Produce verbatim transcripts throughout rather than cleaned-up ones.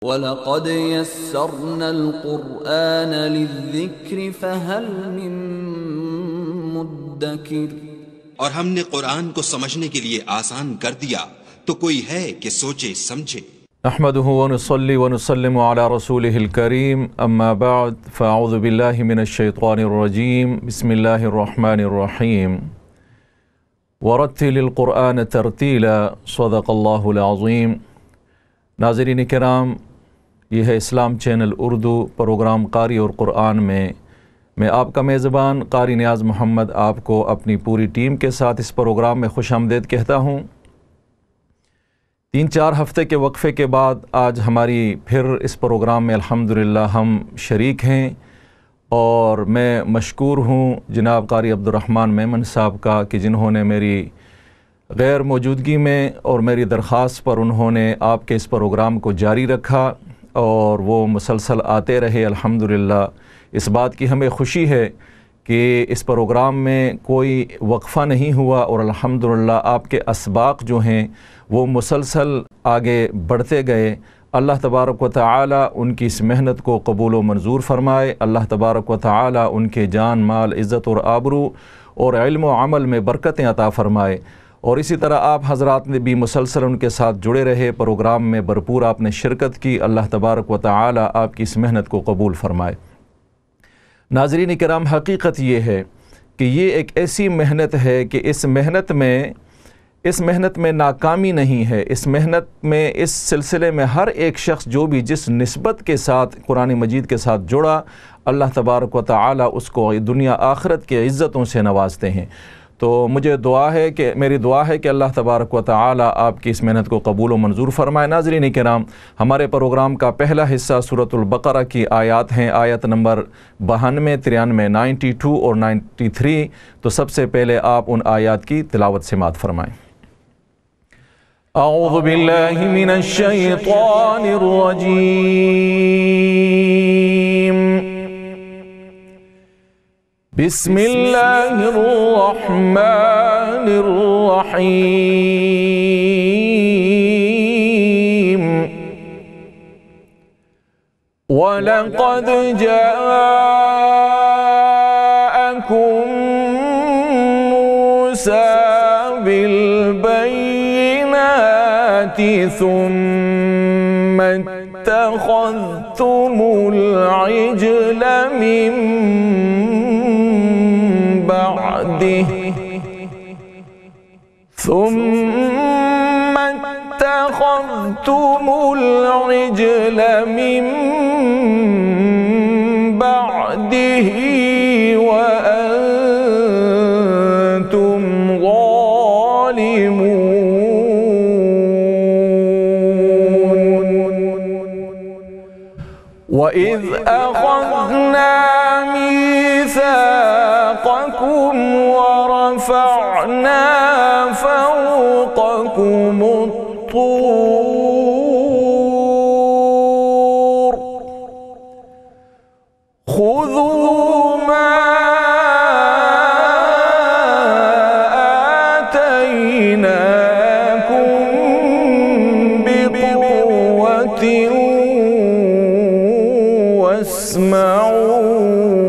वलक़द यस्सरनल क़ुरआन लिज़्ज़िक्रि फहल मिन मुद्दकिर। और हमने कुरान को समझने के लिए आसान कर दिया, तो कोई है कि सोचे समझे। नहमदुहु व नुसल्ली व नुसल्लिमु अला रसूलिहिल करीम, अम्मा बअद, फ़अऊज़ु बिल्लाहि मिनश शैतानिर रजीम, बिस्मिल्लाहिर रहमानिर रहीम। वरत्तिलिल क़ुरआन तरतीला, सदक़ल्लाहुल अज़ीम। नाज़रीन किराम, यह है इस्लाम चैनल उर्दू प्रोग्राम क़ारी और क़ुरआन में मैं आपका मेज़बान क़ारी नियाज़ मोहम्मद आपको अपनी पूरी टीम के साथ इस प्रोग्राम में खुशामदीद कहता हूँ। तीन चार हफ़्ते के वक्फ़े के बाद आज हमारी फिर इस प्रोग्राम में अल्हम्दुलिल्लाह हम शरीक हैं, और मैं मशकूर हूँ जनाब क़ारी अब्दुर्रहमान मेमन साहब का कि जिन्होंने मेरी गैर मौजूदगी में और मेरी दरख्वास्त पर उन्होंने आपके इस प्रोग्राम को जारी रखा और वो मुसलसल आते रहे। अल्हम्दुलिल्लाह इस बात की हमें खुशी है कि इस प्रोग्राम में कोई वक्फ़ा नहीं हुआ, और अल्हम्दुलिल्लाह आपके असबाक़ जो हैं वो मुसलसल आगे बढ़ते गए। अल्लाह तबारक व तआला उनकी इस मेहनत को कबूल व मंजूर फ़रमाए। अल्लाह तबारक व तआला उनके जान माल इज़्ज़त और आबरू और इल्म व अमल में बरकतें अता फ़रमाए। और इसी तरह आप हज़रात ने भी मुसलसल उनके साथ जुड़े रहे, प्रोग्राम में भरपूर आपने शिरकत की। अल्लाह तबारक व तआला आपकी इस मेहनत को कबूल फ़रमाए। नाज़रीन किराम, हकीकत ये है कि ये एक ऐसी मेहनत है कि इस मेहनत में इस मेहनत में नाकामी नहीं है। इस मेहनत में, इस सिलसिले में हर एक शख्स जो भी जिस निस्बत के साथ कुरान मजीद के साथ जुड़ा, अल्लाह तबारक व तआला उसको दुनिया आखिरत के इज़्ज़तों से नवाजते हैं। तो मुझे दुआ है कि मेरी दुआ है कि अल्लाह तबारक व तआला आपकी इस मेहनत को कबूल व मंजूर फ़रमाए। नाज़रीन किराम, हमारे प्रोग्राम का पहला हिस्सा सूरतुल बक़रा की आयत हैं, आयत नंबर बानवे, तिरानवे, नाइन्टी टू और नाइन्टी थ्री। तो सबसे पहले आप उन आयत की तिलावत समाअत फ़रमाएँ। अऊज़ु बिल्लाहि मिनश शैतानिर रजीम, बिस्मिल्लाहिर रहमानिर रहीम। वलक़द जाअकुम मूसा बिलबय्यिनाति सुम्मा इत्तख़ज़्तुमुल इज्ल मिन ثم اتخذتم العجل من بعده وأنتم ظالمون وإذ أخذنا ميثاقكم ورفعنا فوقكم الطور خذوا ما آتيناكم بقوة واسمعوا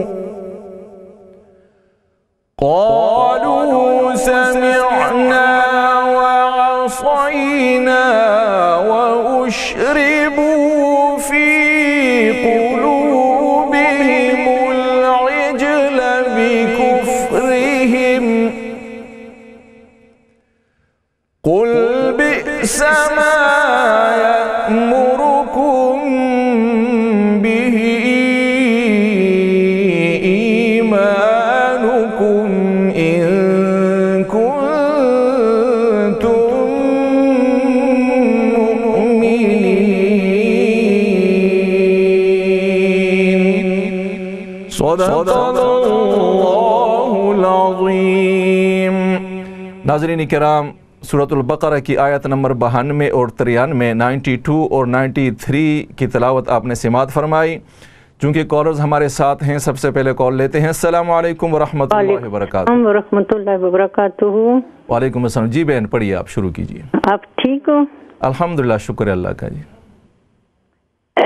قالوا سمعنا وعصينا وأشربوا في قلوبهم العجل بكفرهم قل بئس ما يأمركم به إيمانكم إن كنتم مؤمنين صدق अल्लाहुल अज़ीम। नाज़रीन किराम, सूरतुल बक़रा की आयत नंबर बानवे और तिरानवे, नाइन्टी टू और नाइन्टी थ्री की तिलावत आपने समाअत फरमाई। चूँकि कॉलर्स हमारे साथ हैं, सबसे पहले कॉल लेते हैं। अस्सलामु अलैकुम वरहमतुल्लाहि वबरकातुहू। वरहमतुल्लाहि वबरकातुहू। वालेकुम अस्सलाम। जी बहन, पढ़िए, आप शुरू कीजिए। आप ठीक हो? अल्हम्दुलिल्लाह, शुक्र है अल्लाह का। जी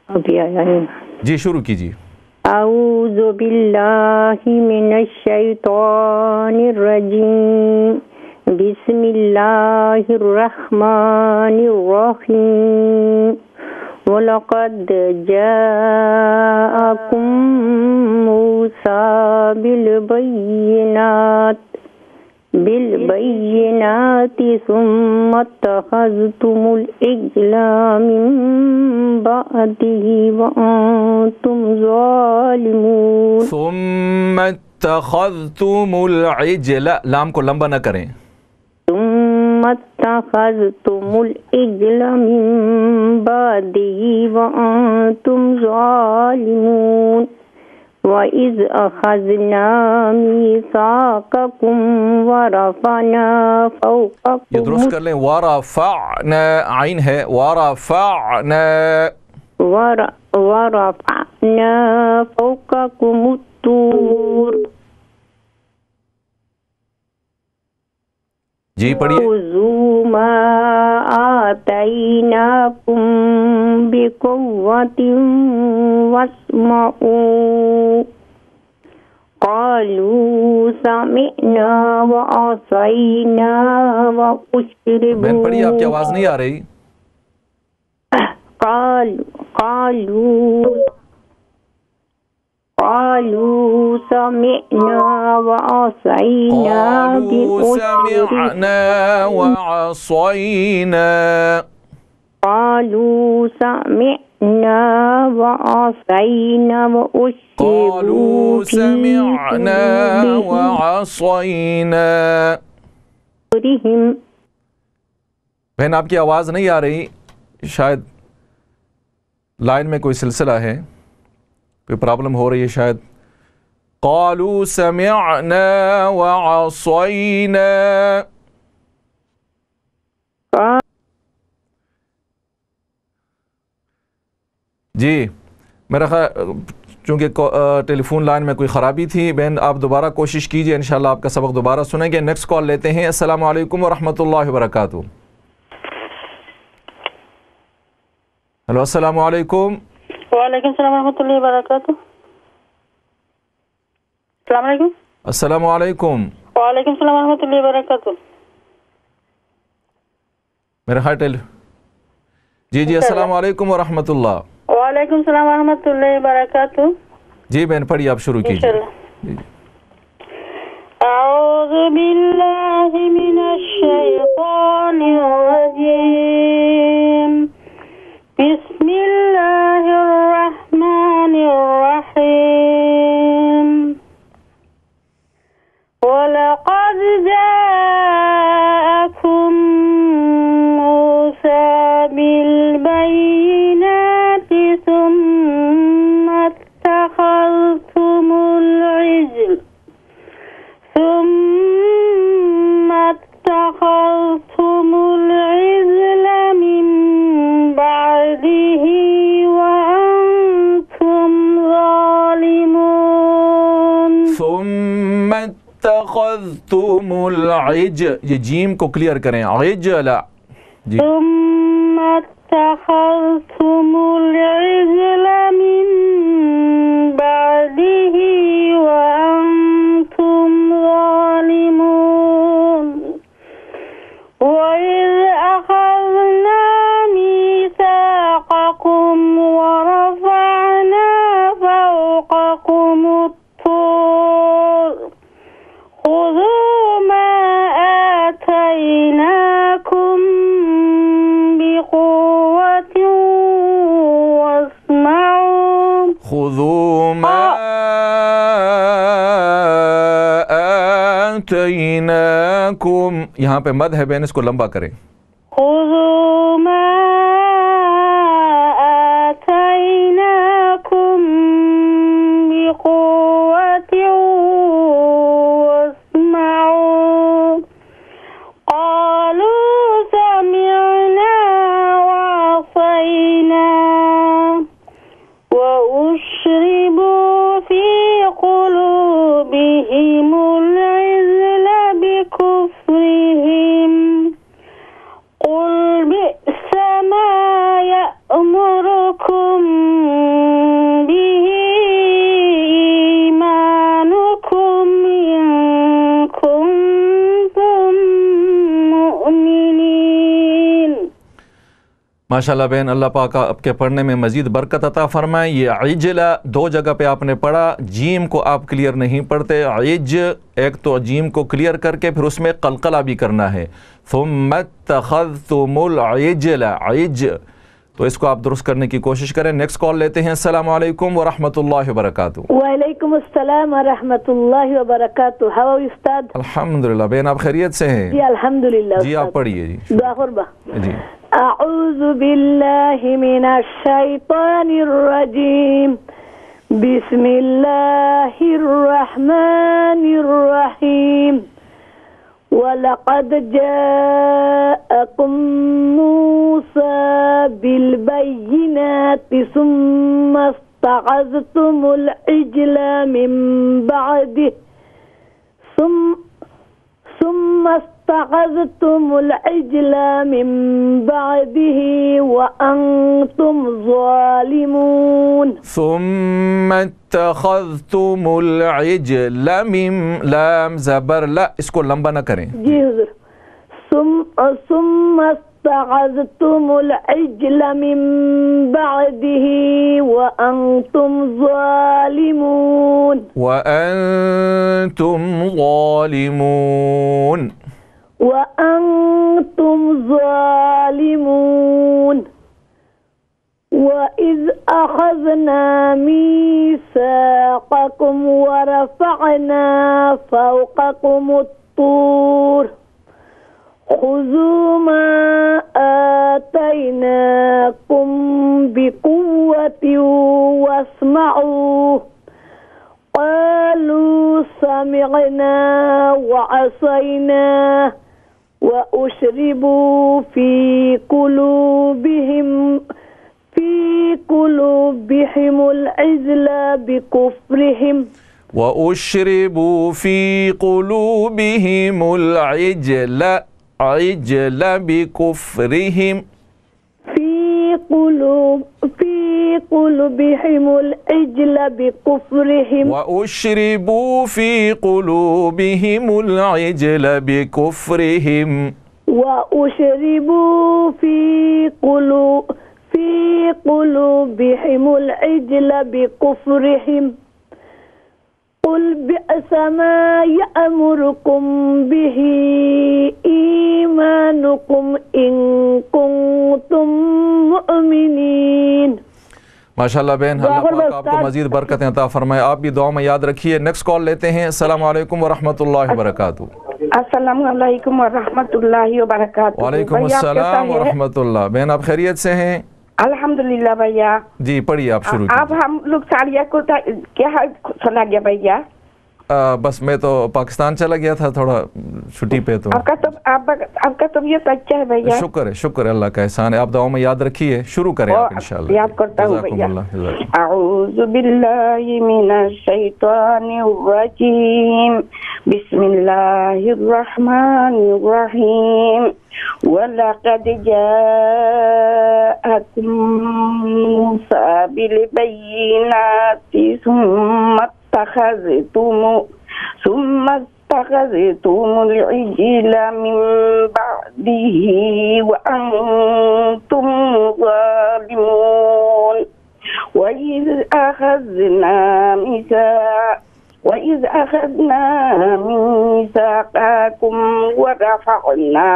अभी आया है। जी शुरू कीजिए। औज़ु बिल्लाहि मिनश शैतानिर रजीम, बिस्मिल्लाहिर रहमानिर रहीम, वलक़द जाअकुम मूसा बिल बय्यिनात बिल बय्यिनाति सुम्मा इत्तख़ज़्तुमुल इज्ला मिन बअदिही व अंतुम ज़ालिमून। सुम्मा इत्तख़ज़्तुमुल इज्ला, लाम को लंबा न करें। सुम्मा इत्तख़ज़्तुमुल इज्ला मिन बअदिही व अंतुम ज़ालिमून। वइज़ अख़ज़ना मीसाक़कुम व रफ़अना फ़ौक़कुम, ये दुरुस्त कर लें, वरफ़अना आइन है, वरफ़अना वरफ़अना फ़ौक़कुमुत तूर। जी पढ़िए। ख़ुज़ू मा आतैनाकुम बिक़ुव्वतिन वस्मऊ। क़ालू समिअना व असैना व उश्रिबू। बहन पढ़िए, आपकी आवाज़ नहीं आ रही। क़ालू क़ालू क़ालू समिअना व असैना समिअना व असैना। क़ालू समिअना व असैना व क़ालू समिअना व असैना। बहन आपकी आवाज़ नहीं आ रही, शायद लाइन में कोई सिलसिला है, कोई प्रॉब्लम हो रही है शायद। क़ालू समिअना व असैना। जी मेरा ख्याल चूँकि टेलीफोन लाइन में कोई ख़राबी थी, बहन आप दोबारा कोशिश कीजिए, इंशाल्लाह आपका सबक दोबारा सुनेंगे। नेक्स्ट कॉल लेते हैं। अस्सलामु अलैकुम व रहमतुल्लाहि व बरकातुहू। हेलो अस्सलामु अलैकुम। वालेकुम सलाम व रहमतुल्लाहि व बरकातुहू। अस्सलाम वालेकुम। अस्सलामु अलैकुम। वालेकुम सलाम व रहमतुल्लाहि व बरकातुहू। मेरा ख्याल टेल जी जी अस्सलामु अलैकुम व रहमतुल्लाह। वालेकुम सलाम व रहमतुल्लाहि व बरकातुहू। जी बहन पढ़िए, आप शुरू कीजिए। अऊज़ु बिल्लाहि मिनश शैतानिर रजीम, बिस्मिल्लाहिर रहमानिर रहीम, वलक़द जाअकुम मूसा बिल बय्यिनाति सुम्मा इत्तख़ज़्तुमुल इज्ल सुम्मा इत्तख़ज़्तुमुल इज्ल मिन बअदिही व अंतुम ज़ालिमून। सुम्मा इत्तख़ज़्तुमुल इज्ल, ये जीम को क्लियर करें, इज्ला जी। सुम्मा इत्तख़ज़्तुमुल इज्ल मिन बअदिही व अंतुम ज़ालिमून। वइज़ अख़ज़ना मीसाक़कुम व रफ़अना फ़ौक़कुमुत तूर। ख़ुज़ू मा आतैनाकुम बिक़ुव्वतिन वस्मऊ। खुज़ू मा आतैनाकुम, यहाँ पे मद है बहन, इसको लंबा करें। ख़ुज़ू मा आतैनाकुम बिक़ुव्वतिन वस्मऊ। क़ालू समिअना व असैना व उश्रिबू फ़ी क़ुलूबिहिमुल इज्ल बिकुफ़्रिहिम। क़ुल माशाल्लाह बहन, अल्लाह पाक आपके पढ़ने में मज़ीद बरकत अता फरमाए। ये इजला दो जगह पे आपने पढ़ा, जीम को आप क्लियर नहीं पढ़ते। इज एक तो जीम को क्लियर करके फिर उसमें कलकला भी करना है। सुम्मा तखज़्तुमुल इजला, इज, तो इसको आप दुरुस्त करने की कोशिश करें। नेक्स्ट कॉल लेते हैं। अस्सलाम वालेकुम व रहमतुल्लाहि व बरकातुहू। वालेकुम अस्सलाम व रहमतुल्लाहि व बरकातुहू। हाउ आर यू उस्ताद? अल्हम्दुलिल्लाह बहन, आप खैरियत से हैं? जी अल्हम्दुलिल्लाह। जी आप पढ़िए जी। दुआ कुर्बा। जी। अऊज़ु बिल्लाहि मिनश शैतानिर रजीम। बिस्मिल्लाहिर रहमानिर रहीम। वलक़द जाअकुम मूसा बिलबय्यिनाति सुम्मा इस्तग़ज़्तुमुल इजला मिन बअदिही सुम्मा इस्तग़ज़्तुमुल इजला मिन बअदिही व अंतुम ज़ालिमून। सुम्मा इत्तख़ज़्तुमुल इजला मिन, लाम ज़बर ला, इसको लंबा ना करें जी हुज़ूर। सुम्मा इस्तग़ज़्तुमुल इजला मिन बअदिही व अंतुम ज़ालिमून। व अंतुम ज़ालिमून। व अंतुम ज़ालिमून। वइज़ अख़ज़ना मीसाक़कुम व रफ़अना फ़ौक़कुमुत-तूर ख़ुज़ू मा आतैनाकुम बिक़ुव्वतिन वस्मअू। क़ालू समिअना व असैना व उशरिबू फ़ी क़ुलूबिहिम फ़ी क़ुलूबिहिमुल इज़ला बिकुफ़्रिहिम। व उशरिबू फ़ी क़ुलूबिहिमुल इज़ला, इज़ला बिकुफ़्रिहिम। फ़ी क़ुलूब फ़ी क़ुलूबिहिमुल इज़ला बिकुफ़्रिहिम। व उशरिबू फ़ी क़ुलूबिहिमुल इज़ला बिकुफ़्रिहिम। व उशरिबू फ़ी क़ुलूब फ़ी क़ुलूबिहिमुल इज़ला बिकुफ़्रिहिम। क़ुल बिअसा मा यअमुरुकुम बिही ईमानुकुम इन कुंतुम मुअमिनीन। माशाल्लाह बहन, अल्लाह पाक आपको मज़ीद बरकतें अता फरमाए। आप भी दुआ में याद रखिए। नेक्स्ट कॉल लेते हैं। अस्सलाम वालेकुम व रहमतुल्लाहि व बरकातुहू। अस्सलाम वालेकुम व रहमतुल्लाहि व बरकातुहू। वालेकुम अस्सलाम व रहमतुल्लाह। बहन आप खैरियत से हैं? अल्हम्दुलिल्लाह भैया। जी पढ़िए, आप शुरू अब हम लोग सारिया को क्या सुना गया भैया? आ, बस मैं तो पाकिस्तान चला गया था थोड़ा छुट्टी पे, तो आपका तो आप, आपका तबीयत अच्छा है भैया? शुक्र है, शुक्र है, अल्लाह का एहसान है। आप दुआओं में याद रखिए। शुरू करें आप इंशाल्लाह। याद करता हूँ भैया। अऊज़ु बिल्लाहि मिनश शैतानिर रजीम। बिस्मिल्लाहिर रहमानिर रहीम। वलक़द जाअकुम मूसा बिलबय्यिनाति सुम्मा इत्तख़ज़्तुम सुम्मा इत्तख़ज़्तुमुल इजला मिन बअदिही व अंतुम ज़ालिमून। वइज़ अख़ज़ना मीसा वइज़ अख़ज़ना मीसाक़कुम व रफ़अना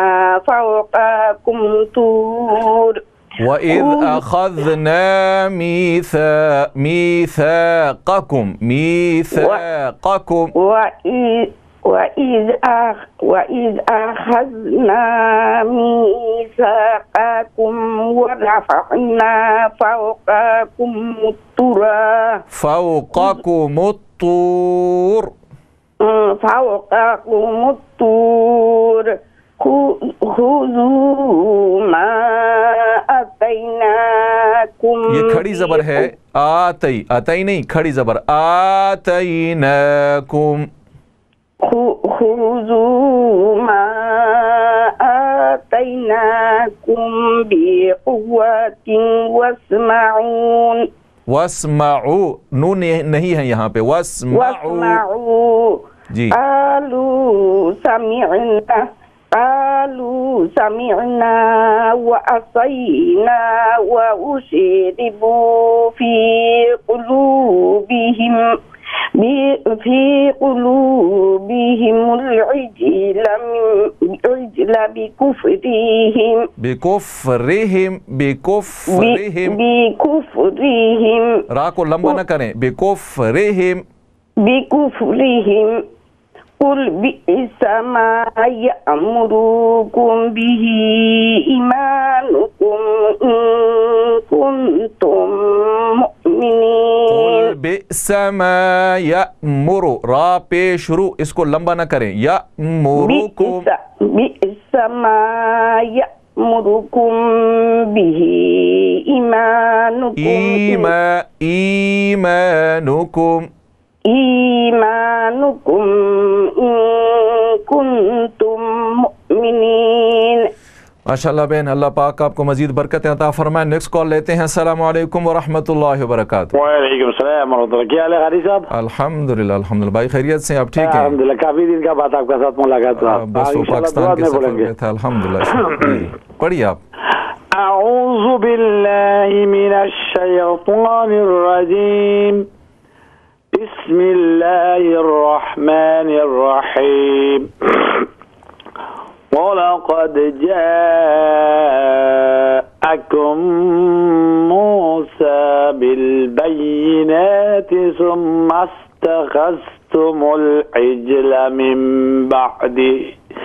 फ़ौक़कुमुत-तूर वइज़ अख़ज़ना मीसा मीसाक़कुम मीसाक़कुम वइज़ वइज़ अख़ज़ना मीसाक़कुम व रफ़अना फ़ौक़कुमुत-तूर फ़ौक़कुमुत-तूर फ़ौक़कुमुत-तूर ख़ुज़ू मा आतैनाकुम। ये खड़ी जबर है, आतई, आतई नहीं, खड़ी जबर, आतैनाकुम। ख़ुज़ू मा आतैनाकुम बिक़ुव्वतिन वस्मऊन। वस्मऊ, नून नहीं है यहाँ पे, वस्मऊ वस्मऊ जी। क़ालू समिअना قالوا سمعنا وعصينا وأشربوا في قلوبهم في قلوبهم العجل العجل بكفرهم बेकुफरिहिम बेकुफरिहिम بكفرهم रा को लंबा न करें बेकुफरिहिम بكفرهم قل بئس ما يأمركم به إيمانكم إن كنتم مؤمنين कुल बिसमा यअमुरु रा पेश रू इसको लंबा न करें यअमुरुकुम بئس ما يأمركم به إيمانكم ईमा ईमानुकुम إيمانكم إن كنتم مؤمنين। माशाअल्लाह बहन, अल्लाह पाक आपको मजीद बरकत अता फरमाए। नेक्स्ट कॉल लेते हैं। अस्सलाम वालेकुम व रहमतुल्लाहि व बरकातुहू। वालेकुम सलाम व रहमतुल्लाह। क्या हाल है क़ारी साहब? अल्हम्दुलिल्लाह अल्हम्दुलिल्लाह। भाई खैरियत से? आप ठीक हैं? अल्हम्दुलिल्लाह, काफी दिन का बाद आपका साथ मुलाकात हुआ। बस वो पाकिस्तान के सफर में था। अल्हम्दुलिल्लाह। पढ़िए आप। अऊज़ु बिल्लाहि मिनश शैतानिर रजीम। बिस्मिल्लाहिर रहमानिर रहीम। वलक़द जाअकुम मूसा बिलबय्यिनाति सुम्मा इस्तख़ज़्तुमुल इज्ल मिन बअदिही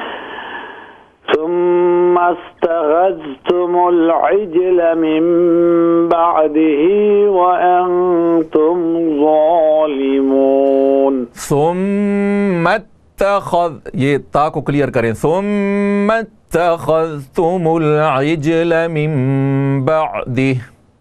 सुम्मा इस्तख़ज़्तुमुल इज्ल मिन बअदिही व अंतुम ज़ालिमून। सुम्मा तखज़, ये ता को क्लियर करें। सुम्मा तखज़्तुमुल इज्ल मिन बअदिही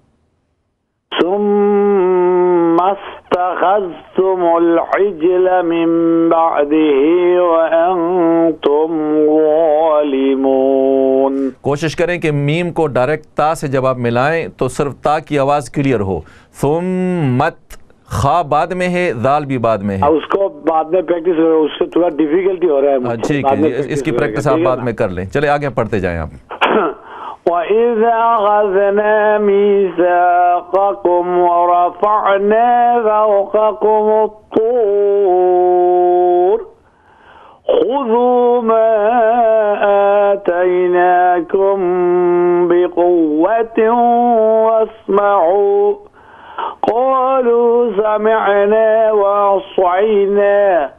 सुम्मा इस्तख़ज़्तुमुल इज्ल मिन बअदिही व अंतुम ज़ालिमून। कोशिश करें कि मीम को डायरेक्ट ता से जब आप मिलाएं तो सिर्फ ता की आवाज़ क्लियर हो। सुम्मत, खा बाद में है, दाल भी बाद में है। उसको बाद में प्रैक्टिस, उससे थोड़ा डिफिकल्टी हो रहा है। ठीक है, इसकी प्रैक्टिस आप बाद में कर लें। चले आगे पढ़ते जाएं आप। وَإِذْ أَخَذْنَا مِيثَاقَكُمْ وَرَفَعْنَا فَوْقَكُمُ الطُّورَ خُذُوا مَا آتَيْنَاكُمْ بِقُوَّةٍ وَاسْمَعُوا قالوا سمعنا وعصينا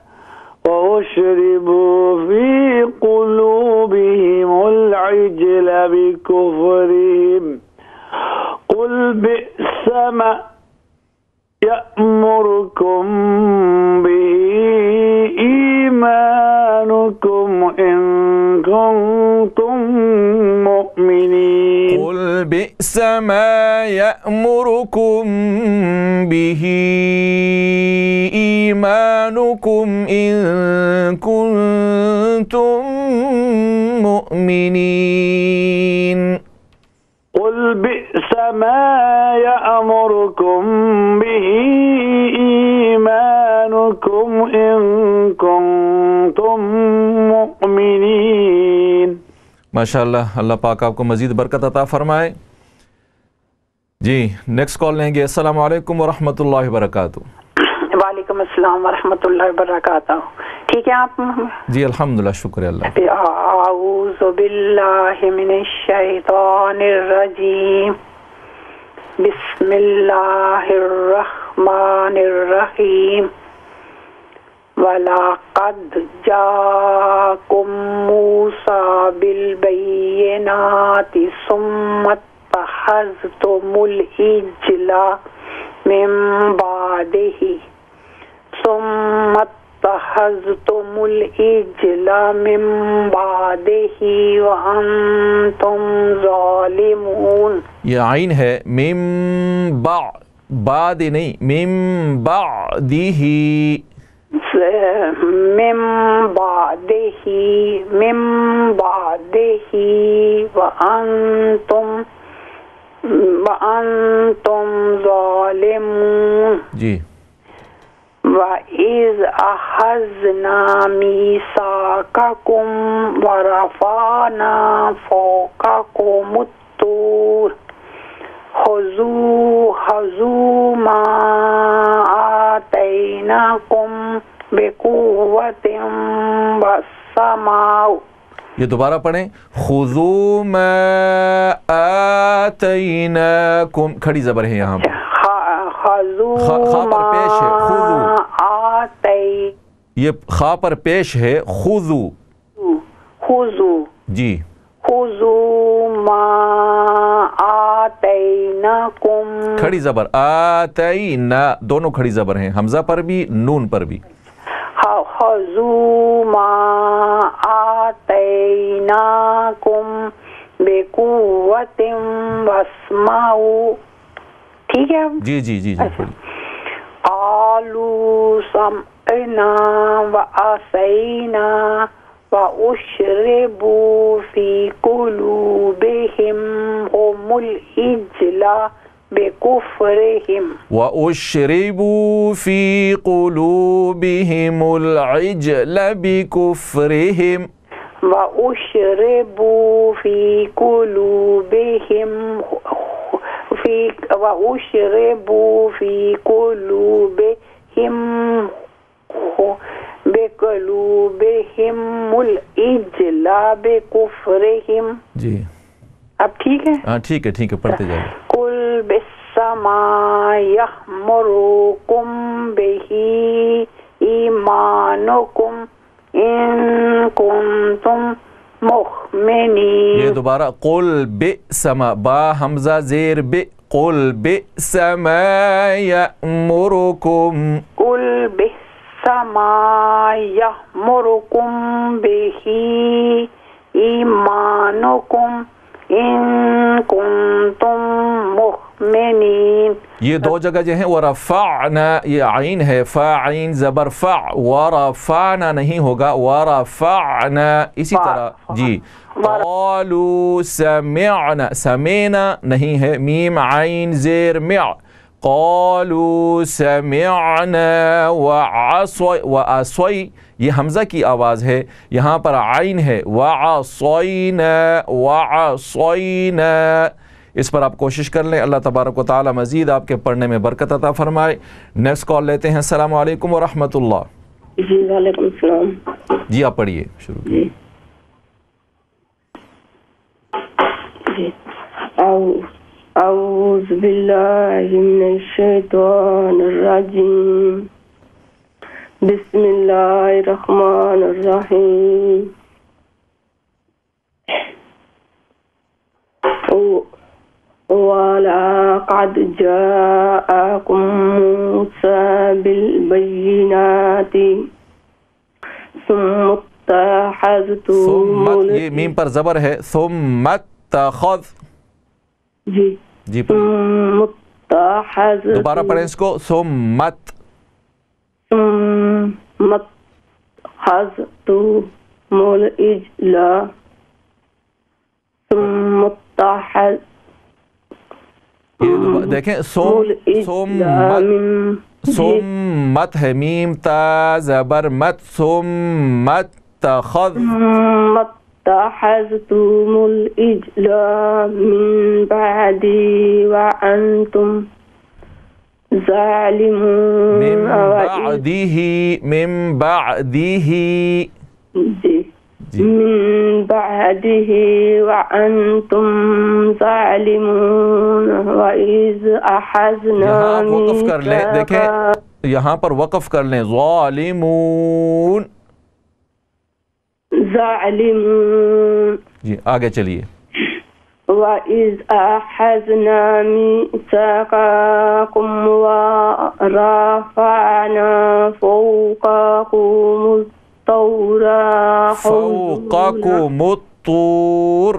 وأشربوا في قلوبهم العجل بكفرهم قل بئس ما يأمركم به إيمانكم إن كنتم مؤمنين। قل بئس ما يأمركم به إيمانكم إن كنتم مؤمنين। قل بئس ما يأمركم به إيمانكم إن كنتم مؤمنين। माशाअल्लाह, अल्लाह पाक आपको मजीद बरकत अता फरमाए। जी नेक्स्ट कॉल लेंगे। अस्सलाम वालेकुम व रहमतुल्लाहि व बरकातुहू। वालेकुम अस्सलाम व रहमतुल्लाहि व बरकातुहू। ठीक है आप? जी अल्हम्दुलिल्लाह, शुक्र अल्लाह। आऊज़ु बिल्लाहि मिनश शैतानिर रजीम। बिस्मिल्लाहिर रहमानिर रहीम। वलक़द जाअकुम मूसा बिलबय्यिनाति सुम्मा इत्तख़ज़्तुमुल इज्ला मिन बअदिही सुम्मा इत्तख़ज़्तुमुल इज्ला मिन बअदिही व अंतुम ज़ालिमून। ये आइन है, मिन बा बाद नहीं, मिन बअदिही मिन बअदिही मिन बअदिही व अंतुम व अंतुम ज़ालिमून। जी वइज़ अख़ज़ना मीसाककुम वरफ़अना फ़ौक़कुमुत-तूर खुज़ू खुज़ू मा आतैनाकुम बिक़ुव्वतिन वस्समाउ। ये दोबारा पढ़ें, खुज़ू मा आतैनाकुम, खड़ी ज़बर है यहाँ पर, खा, खा पर पेश है, खुज़ू, ये खा पर पेश है, खुज़ू खुज़ू जी, खुज़ू मा आतैनाकुम, खड़ी ज़बर, आतैना, दोनों खड़ी ज़बर हैं, हमज़ा पर भी नून पर भी। खुज़ू मा आतैनाकुम बिक़ुव्वतिन वस्माउ। ठीक है, जी जी जी जी पढ़िए। क़ालू समअना व असैना व उश्रिबू फी कुलूबिहिम हुमुल इज्ला बिकुफ्रिहिम व उश्रिबू फी कुलूबिहिमुल इज्ल बिकुफ्रिहिम व उश्रिबू फी कुलूबिहिम फी व उश्रिबू फी कुलूबिहिम बिकुलूबिहिमुल इज्ला बिकुफ्रिहिम। जी, अब ठीक है, हाँ ठीक है ठीक है, पढ़ते जाइए। कुल बिस्समा यअमुरुकुम बिही ईमानुकुम इन कुंतुम मुमिनीन। ये दोबारा, कुल बिस्समा, बा हमजा जेर बि, कुल बिस्समा यअमुरुकुम, कुल बिस्समा यअमुरुकुम बिही ईमानुकुम इन कुंतुम मुमिनीन। ये दो जगह जो है, वरफ़अना, ये आइन है, फ़ा आइन ज़बर फ़ा, वरफ़अना नहीं होगा, वरफ़अना, इसी तरह जी। क़ालू समिअना, समेना नहीं है, मीम आइन ज़ेर मिअ, क़ालू समिअना व असय, व असय, ये हमज़ा की आवाज़ है, यहाँ पर आइन है, व असयना व असयना। इस पर आप कोशिश कर लें। अल्लाह तबारक व तआला मज़ीद आपके पढ़ने में बरकत अता फरमाए। नेक्स्ट कॉल लेते हैं। अस्सलाम वालेकुम व रहमतुल्लाह। जी वालेकुम सलाम। जी आप पढ़िए, शुरू कीजिए। जी औज़ु बिल्लाहि मिनश शैतानिर रजीम, बिस्मिल्लाहिर रहमानिर रहीम। वलक़द जाअकुम मूसा बिलबय्यिनाति सुम्मत्तख़ज़्तुमुल, ये मीम पर ज़बर है, सुम्मत्तख़ज़, जी जी सुम्मत्तख़ज़्तुमुल, दोबारा पढ़ें इसको, सुम्मत, सुम्मत्तख़ज़्तुमुल इज्ला, सुम्मत्तख़ज़, ये देखें, सोम सोमत, सोमत है, मीम ता ज़बर मत, सोमत तख़ज़, मत्तख़ज़्तुमुल इज्ला मिन बअदी व अंतुम ज़ालिमून। मिन बअदिही, मिन बअदिही, मिन बअदिही व अंतुम ज़ालिमून व इज़ अख़ज़ना, यहाँ वक़फ़ कर लें, देखें यहाँ पर वक़फ़ कर लें, ज़ालिमून, ज़ालिमून, जी आगे चलिए। व इज़ अख़ज़ना मीसाक़कुम व रफ़अना फ़ौक़कुमुत तौरा फ़ौक़कुमुत-तूर,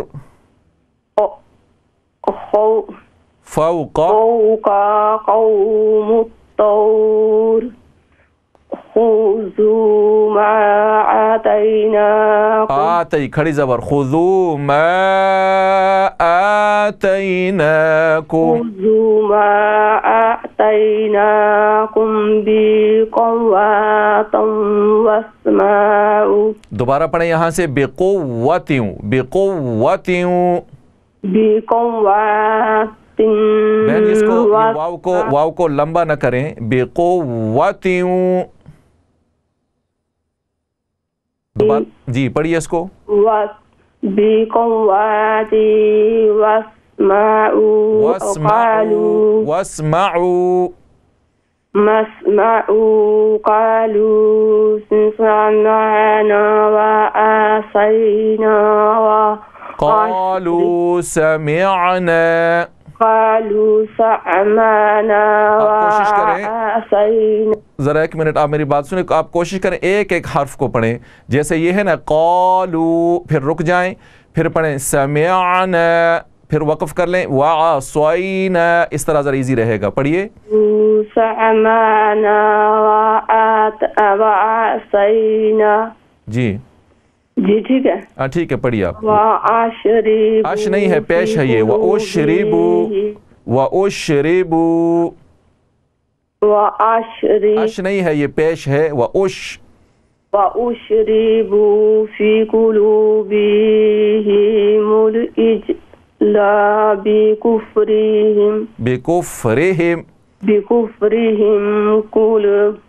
फ़ौक़कुमुत-तौर खुज़ू मा आतैनाकुम, आतई खड़ी ज़बर, खुज़ू मा आतैनाकुम, खुज़ू मा आतैनाकुम बिक़ुव्वतिन वस्माउ। दोबारा पढ़ें यहाँ से, बिक़ुव्वतिन, बिक़ुव्वतिन, बिक़ुव्वतिन। बहन इसको वाव को वाव को लंबा न करें, बिक़ुव्वतिन। दोबारा जी पढ़िए इसको, बिक़ुव्वति वस्माउ वस्माउ, वस्माउ, मस्माउ क़ालू समिअना व असैना व क़ालू समिअना, क़ालू समिअना व असैना। ज़रा एक मिनट आप मेरी बात सुने, आप कोशिश करें एक एक हर्फ को पढ़ें। जैसे ये है ना क़ालू, फिर रुक जाएं, फिर पढ़ें समिअना, फिर वक़फ़ कर लें, वअसैना, इस तरह ज़रा इजी रहेगा। पढ़िए, समिअना व असैना। जी जी ठीक है, हाँ ठीक है, पढ़िए आप। वअशरिबू, अश नहीं है, पेश है ये, वअशरिबू, वअशरिबू, वअशरिबू, अश नहीं है ये, पेश है, वअश, वअशरिबू फी कुलूबिहिमुल इज्ला बिकुफ्रिहिम, बिकुफ्रिहिम, बिकुफ्रिहिम कुल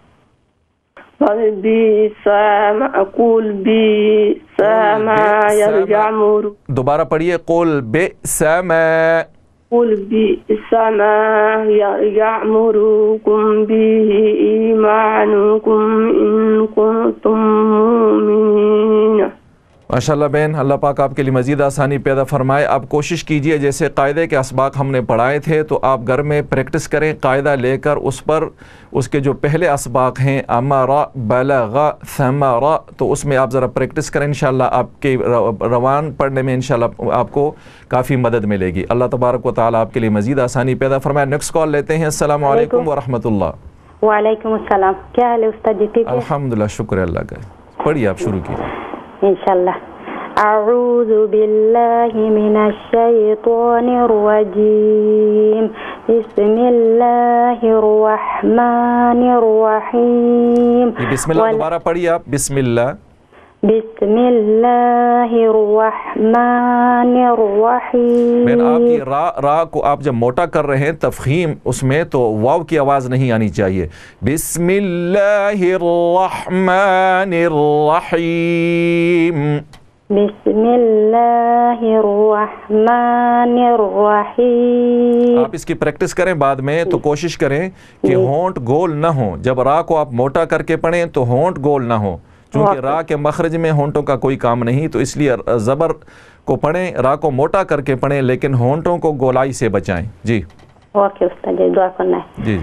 कुल बिसमा यरजमुर। दोबारा पढ़िए, कुल बिसमा, कुल बिसमा यरजमुरुकुम बिही ईमानुकुम इन कुंतुम मुमिनीन। माशाल्लाह बहन, अल्लाह पाक आपके लिए मज़ीद आसानी पैदा फरमाए। आप कोशिश कीजिए जैसे कायदे के असबाक हमने पढ़ाए थे तो आप घर में प्रैक्टिस करें, कायदा लेकर उस पर उसके जो पहले असबाक हैं अमरा, बलगा, समरा, तो उसमें आप ज़रा प्रैक्टिस करें। इंशाअल्लाह आपके रवान पढ़ने में इंशाअल्लाह आपको काफ़ी मदद मिलेगी। अल्लाह तबारक व तआला आपके लिए मज़ीद आसानी पैदा फरमाए। नेक्स्ट कॉल लेते हैं। अस्सलामु अलैकुम व रहमतुल्लाह। वालेकुम अस्सलाम, क्या हाल है उस्ताद जी? ठीक है अल्हम्दुलिल्लाह, शुक्र अल्लाह का। पढ़िए आप, शुरू कीजिए। इंशाल्लाह। अऊज़ु बिल्लाहि मिनश शैतानिर रजीम, बिस्मिल्लाहिर रहमानिर रहीम। ये बिस्मिल्लाह दोबारा पढ़िए आप, बिस्मिल्लाह, बिस्मिल्लाहिर रहमानिर रहीम। मैंने आपकी रा रा को आप जब मोटा कर रहे हैं तफहीम उसमें, तो वाव की आवाज़ नहीं आनी चाहिए। बिस्मिल्लाहिर रहमानिर रहीम, बिस्मिल्लाहिर रहमानिर रहीम। आप इसकी प्रैक्टिस करें बाद में, तो कोशिश करें कि होंठ गोल ना हो। जब रा को आप मोटा करके पढ़ें तो होंठ गोल ना हो, क्योंकि रा के मखरज में होंठों का कोई काम नहीं, तो इसलिए ज़बर को पढ़ें, रा को मोटा करके पढ़ें, लेकिन होंठों को गोलाई से बचाएं। जी ओके उस्ताद जी, दुआ करना है। जी जी।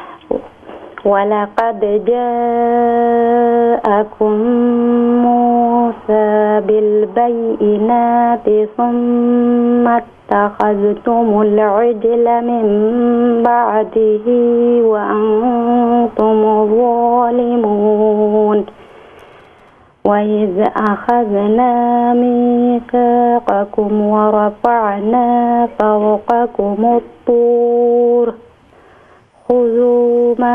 वलक़द जाअकुम मूसा बिलबय्यिनाति सुम्मा इत्तख़ज़्तुमुल इज्ला मिन बअदिही व अंतुम ज़ालिमून। वइज़ अख़ज़ना मीसाक़कुम व रफ़अना फ़ौक़कुमुत-तूर खुज़ू मा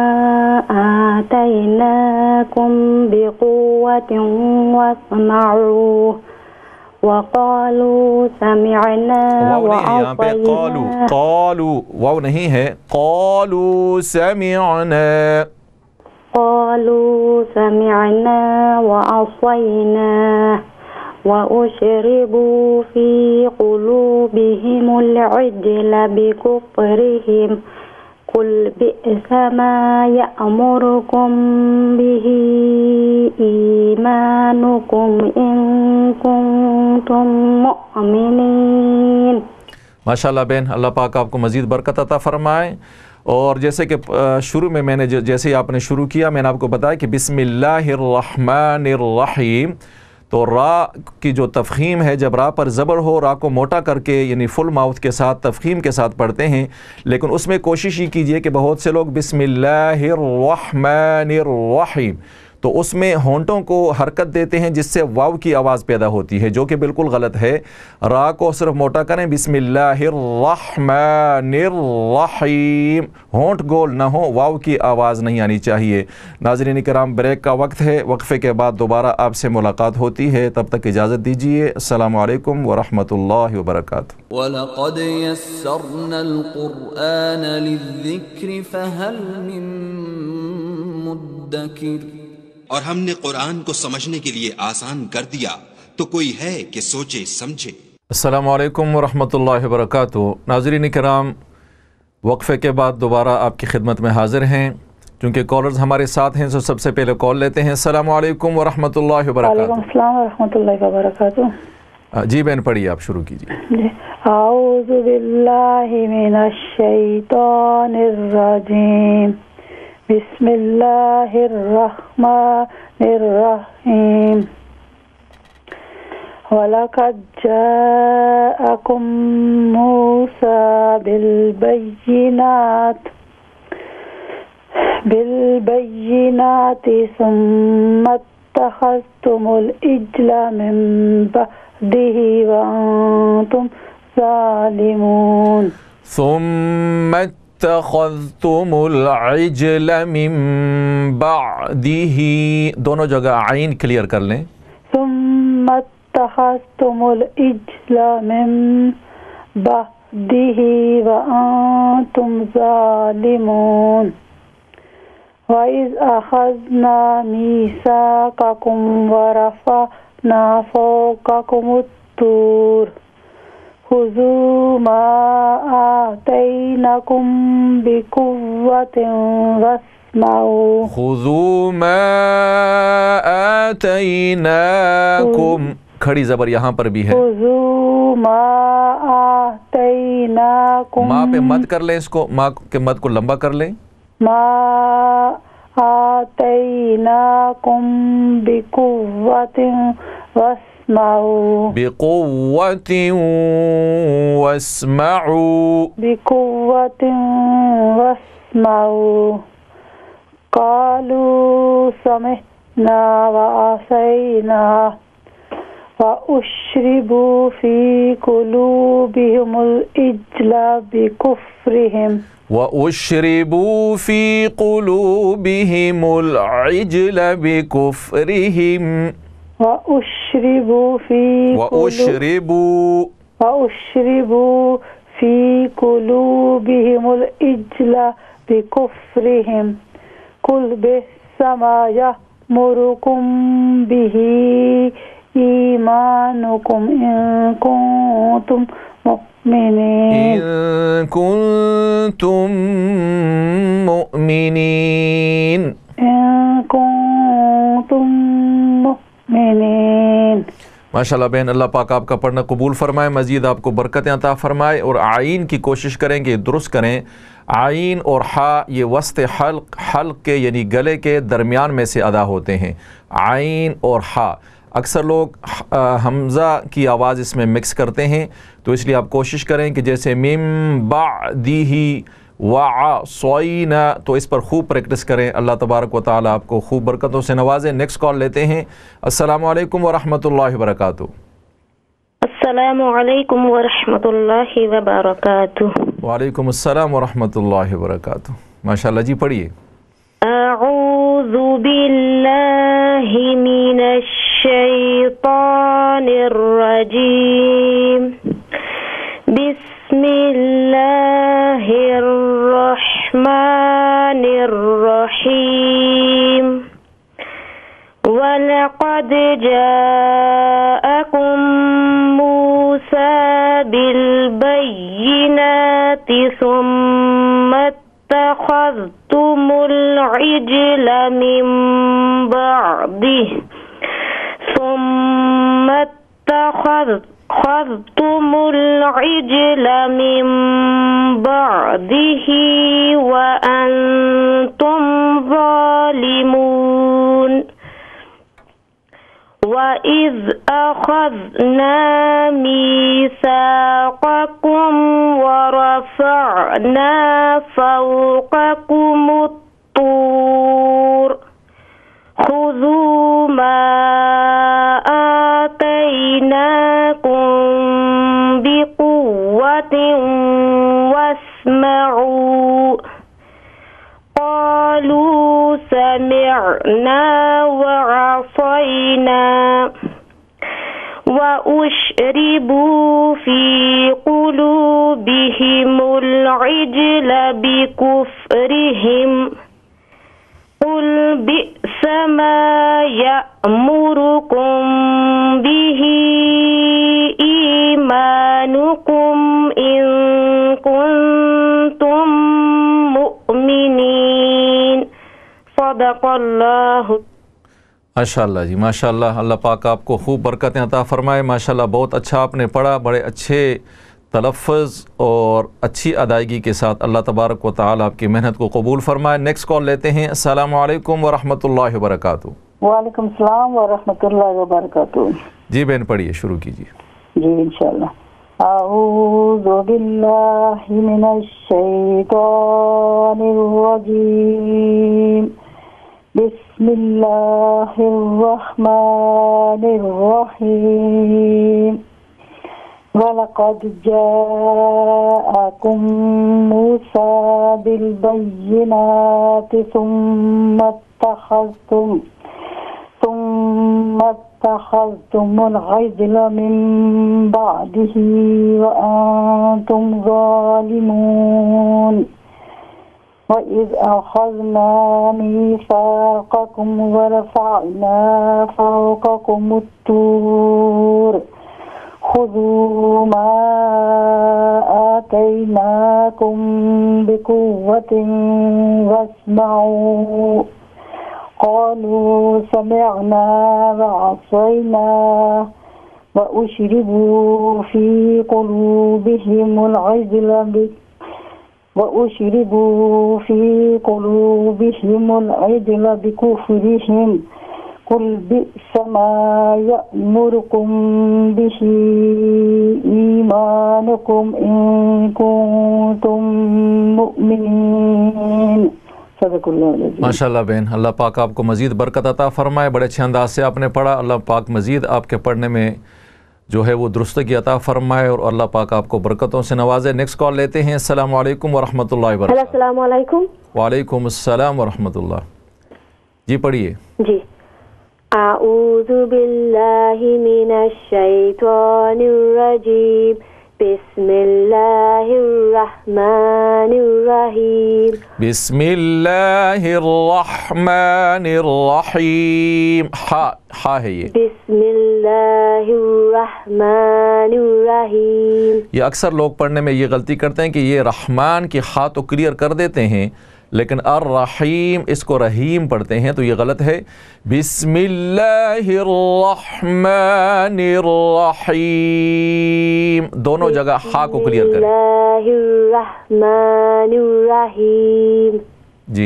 आतैनाकुम बिक़ुव्वतिन वस्मअू वक़ालू समिअना व अतैना। क़ालू वाव नहीं है, क़ालू समिअना, क़ालू समिअना व असैना व उशरिबू फी क़ुलूबिहिमुल इज्ला बिकुफ्रिहिम कुल बि'सा मा यअमुरुकुम बिही ईमानुकुम इन कुंतुम मुमिनीन। माशाल्लाह बहन, अल्लाह पाक आपको मज़ीद बरकत अता फ़रमाए। और जैसे कि शुरू में मैंने जैसे ही आपने शुरू किया, मैंने आपको बताया कि बिस्मिल्लाहिर रहमानिर रहीम, तो रा की जो तफ़हीम है, जब रा पर ज़बर हो, रा को मोटा करके यानी फुल माउथ के साथ तफ़हीम के साथ पढ़ते हैं, लेकिन उसमें कोशिश ही कीजिए कि बहुत से लोग बिस्मिल्लाहिर रहमानिर रहीम, तो उसमें होंठों को हरकत देते हैं जिससे वाव की आवाज़ पैदा होती है, जो कि बिल्कुल गलत है। रा को सिर्फ मोटा करें, बिस्मिल्लाहिर्रहमानिर्रहीम, होंठ गोल ना हो, वाव की आवाज़ नहीं आनी चाहिए। नाज़रीन किराम, ब्रेक का वक्त है, वक्फे के बाद दोबारा आपसे मुलाकात होती है, तब तक इजाज़त दीजिए। अस्सलामु अलैकुम व रहमतुल्लाहि व बरकातुहू। वलक़द यस्सरनल क़ुरआन लिज़्ज़िक्रि फ़हल मिन मुद्दकिर। और हमने कुरान को समझने के लिए आसान कर दिया, तो कोई है कि सोचे समझे। अस्सलामु अलैकुम व रहमतुल्लाहि व बरकातुहू। नाज़रीन किराम, वक्फे के बाद दोबारा आपकी खिदमत में हाज़िर हैं। चूँकि कॉलर्स हमारे साथ हैं, तो सबसे पहले कॉल लेते हैं। अस्सलामु अलैकुम व रहमतुल्लाहि व बरकातुहू। वालेकुम अस्सलाम व रहमतुल्लाहि व बरकातुहू। जी बहन, पढ़िए, आप शुरू कीजिए। आऊज़ु बिल्लाहि मिनश शैतानिर रजीम, बिस्मिल्लाहिर्रहमानिर्रहीम। वलक़द जाअकुम मूसा बिलबय्यिनात बिलबय्यिनाति सुम्मा इत्तख़ज़्तुमुल इज्ला मिन बअदिही व अंतुम ज़ालिमून। सुम्मा इत्तख़ज़्तुमुल इज्ला मिन बअदिही, दोनों जगह आइन क्लियर कर लें। सुम्मा इत्तख़ज़्तुमुल इज्ला मिन बअदिही व अंतुम ज़ालिमून। वइज़ अख़ज़ना मीसाक़कुम व रफ़अना फ़ौक़कुमुत तूर खुज़ू मा आतैनाकुम बिकुव्वतिन वस्माऊ। खुज़ू मा आतैनाकुम, खड़ी ज़बर यहाँ पर भी है। खुज़ू मा आतैनाकुम, माँ पे मत कर लें, इसको माँ के मत को लंबा कर लें। मा आतैनाकुम बिकुव्वतिन वस्माऊ। बिकुव्वतिन वस्माऊ, बिकुव्वतिन वस्माऊ। क़ालू समिअना व असैना व उश्रिबू फी क़ुलूबिहिमुल इज्ला बिकुफ्रिहिम व उश्रिबू फी क़ुलूबिहिमुल इज्ला बिकुफ्रिहिम। व उश्रिबू फी व उश्रिबू व उश्रिबू फी क़ुलूबिहिमुल इज्ला बिकुफ्रिहिम। कुल बिस्मा यअमुरुकुम बिही ईमानुकुम इन कुंतुम मुमिनीन। इन कुंतुम मुमिनीन। इन कुंतुम मुमिनीन। माशाल्लाह बहन, अल्लाह पाक आपका पढ़ना कबूल फरमाए, मज़ीद आपको बरकतें अता फरमाए। और आइन की कोशिश करें कि दुरुस्त करें। आइन और हा ये वस्त हल्क हल्क के यानी गले के दरमियान में से अदा होते हैं। आइन और हा, अक्सर लोग हमज़ा की आवाज़ इसमें मिक्स करते हैं, तो इसलिए आप कोशिश करें कि जैसे मिम बादिही वा सोइना, तो इस पर खूब प्रैक्टिस करें। अल्लाह तबारक व तआला आपको खूब बरकतों से नवाजे। नेक्स्ट कॉल लेते हैं। अस्सलामु अलैकुम व रहमतुल्लाहि व बरकातुहू। अस्सलामु अलैकुम व रहमतुल्लाहि व बरकातुहू। वालेकुम अस्सलाम व रहमतुल्लाहि व बरकातुहू। माशाल्लाह जी, पढ़िए। अऊज़ु बिल्लाहि मिनश शैतानिर रजीम, बिस्मिल्लाहिर रहमानिर रहीम। वलक़द जाअकुम मूसा बिलबय्यिनाति सुम्मा इत्तख़ज़्तुमुल इज्ला मिन बअदिही सुम्मा इत्तख़ज़्तुमुल इज्ला मिन बअदिही व अंतुम ज़ालिमून। वइज़ अख़ज़ना मीसाक़कुम व रफ़अना फ़ौक़कुमुत तूर खुज़ू واسمعوا قالوا سمعنا وعصينا وأشربوا في قلوبهم العجل بكفرهم قل بئس ما يأمركم به إيمانكم إن كنتم مؤمنين صدق الله। माशाअल्लाह जी, माशाअल्लाह। अल्लाह पाक आपको खूब बरकतें अता फ़रमाए। माशाअल्लाह बहुत अच्छा आपने पढ़ा, बड़े अच्छे तलफ़्फ़ुज़ और अच्छी अदायगी के साथ। अल्लाह तबारक व तआला आपकी मेहनत को कबूल फ़रमाए। नेक्स्ट कॉल लेते हैं। अस्सलामु अलैकुम व रहमतुल्लाहि व बरकातुहू। वालेकुम सलाम व रहमतुल्लाहि व बरकातुहू। जी बहन पढ़िए, शुरू कीजिए। जी इंशाअल्लाह। अऊज़ु बिल्लाहि मिनश शैतानिर रजीम। बिस्मिल्लाहिर रहमानिर रहीम। वलक़द जाअकुम मूसा बिलबय्यिनाति सुम्मा इत्तख़ज़्तुम सुम्मा इत्तख़ज़्तुमुल इज्ल मिन बअदिही व अंतुम ज़ालिमून। وإذ أخذنا ميثاقكم ورفعنا فوقكم الطور خذوا ما آتيناكم بقوة واسمعوا قالوا سمعنا وعصينا وأشربوا في قلوبهم العجل وأشربوا في قلوبهم العجل بكفرهم قل بئس ما يأمركم به إيمانكم إن كنتم مؤمنين। माशाअल्लाह बहन, अल्लाह पाक आपको मज़ीद बरकत अता फ़रमाए। बड़े अच्छे अंदाज से आपने पढ़ा। अल्लाह पाक मज़ीद आपके पढ़ने में जो है वो दुरुस्तगी अता फ़रमाए और अल्लाह पाक आपको बरकतों से नवाजे। नेक्स्ट कॉल लेते हैं। अस्सलामु अलैकुम व रहमतुल्लाहि व बरकातुहू। अस्सलामु अलैकुम। वालेकुम अस्सलाम व रहमतुल्लाह। जी पढ़िए। जी। अऊज़ु बिल्लाहि मिनश शैतानिर रजीम। बिस्मिल्लाहिर रहमानिर रहीम। बिस्मिल्लाहिर रहमानिर रहीम। हा हा है ये। बिस्मिल्लाहिर रहमानिर रहीम। ये अक्सर लोग पढ़ने में ये गलती करते हैं कि ये रहमान की हा तो क्लियर कर देते हैं, लेकिन अर रहीम इसको रहीम पढ़ते हैं, तो ये गलत है। बिस्मिल्लाहिर रहमानिर रहीम दोनों जगह हा को क्लियर करें। बिस्मिल्लाहिर रहमानिर रहीम। जी।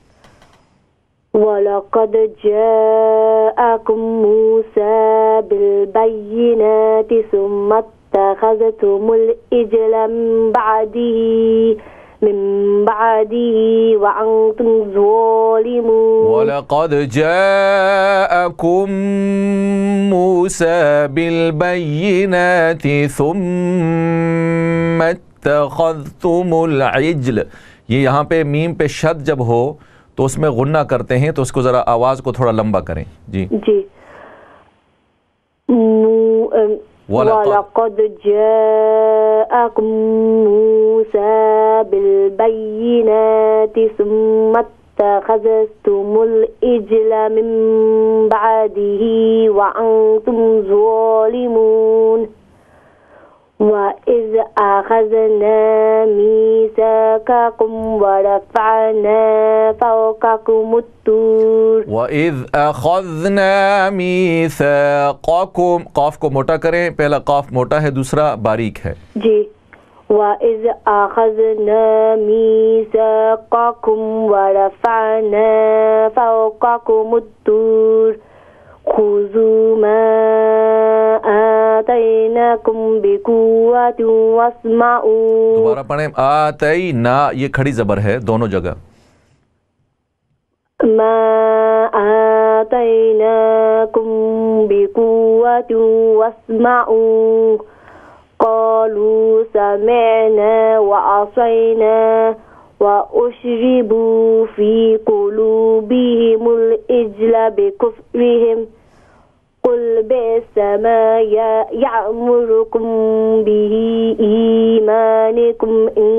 वलक़द जाअकुम मूसा बिलबय्यिनाति सुम्मा इत्तख़ज़्तुमुल इज्ल मिन बअदिही मिन बअदिही व अंतुम ज़ालिमून। वलक़द जाअकुम मूसा बिलबय्यिनाति सुम्मा इत्तख़ज़्तुमुल इज्ल। ये यहाँ पे मीम पे शद जब हो तो उसमें गुन्ना करते हैं, तो उसको ज़रा आवाज़ को थोड़ा लंबा करें। जी जी। वलक़द जाअकुम मूसा बिलबय्यिनाति सुम्मा इत्तख़ज़्तुमुल इज्ल मिन बअदिही व अंतुम ज़ालिमून। وإذ أخذنا ميثاقكم ورفعنا فوقكم الطور وإذ أخذنا ميثاقكم काफ को मोटा करें, पहला काफ मोटा है, दूसरा बारीक है। जी। وإذ أخذنا ميثاقكم ورفعنا فوقكم الطور خذوا ما आतैनाकुम बिकुव्वतिन वस्माउ। दोबारा पढ़ें। आतैना, ये खड़ी जबर है दोनों जगह। मा आतैनाकुम बिकुव्वतिन वस्माउ। क़ालू سمعنا وعصينا وأشربوا في قلوبهم الإجل بكفرهم قل بئس ما يأمركم به إيمانكم إن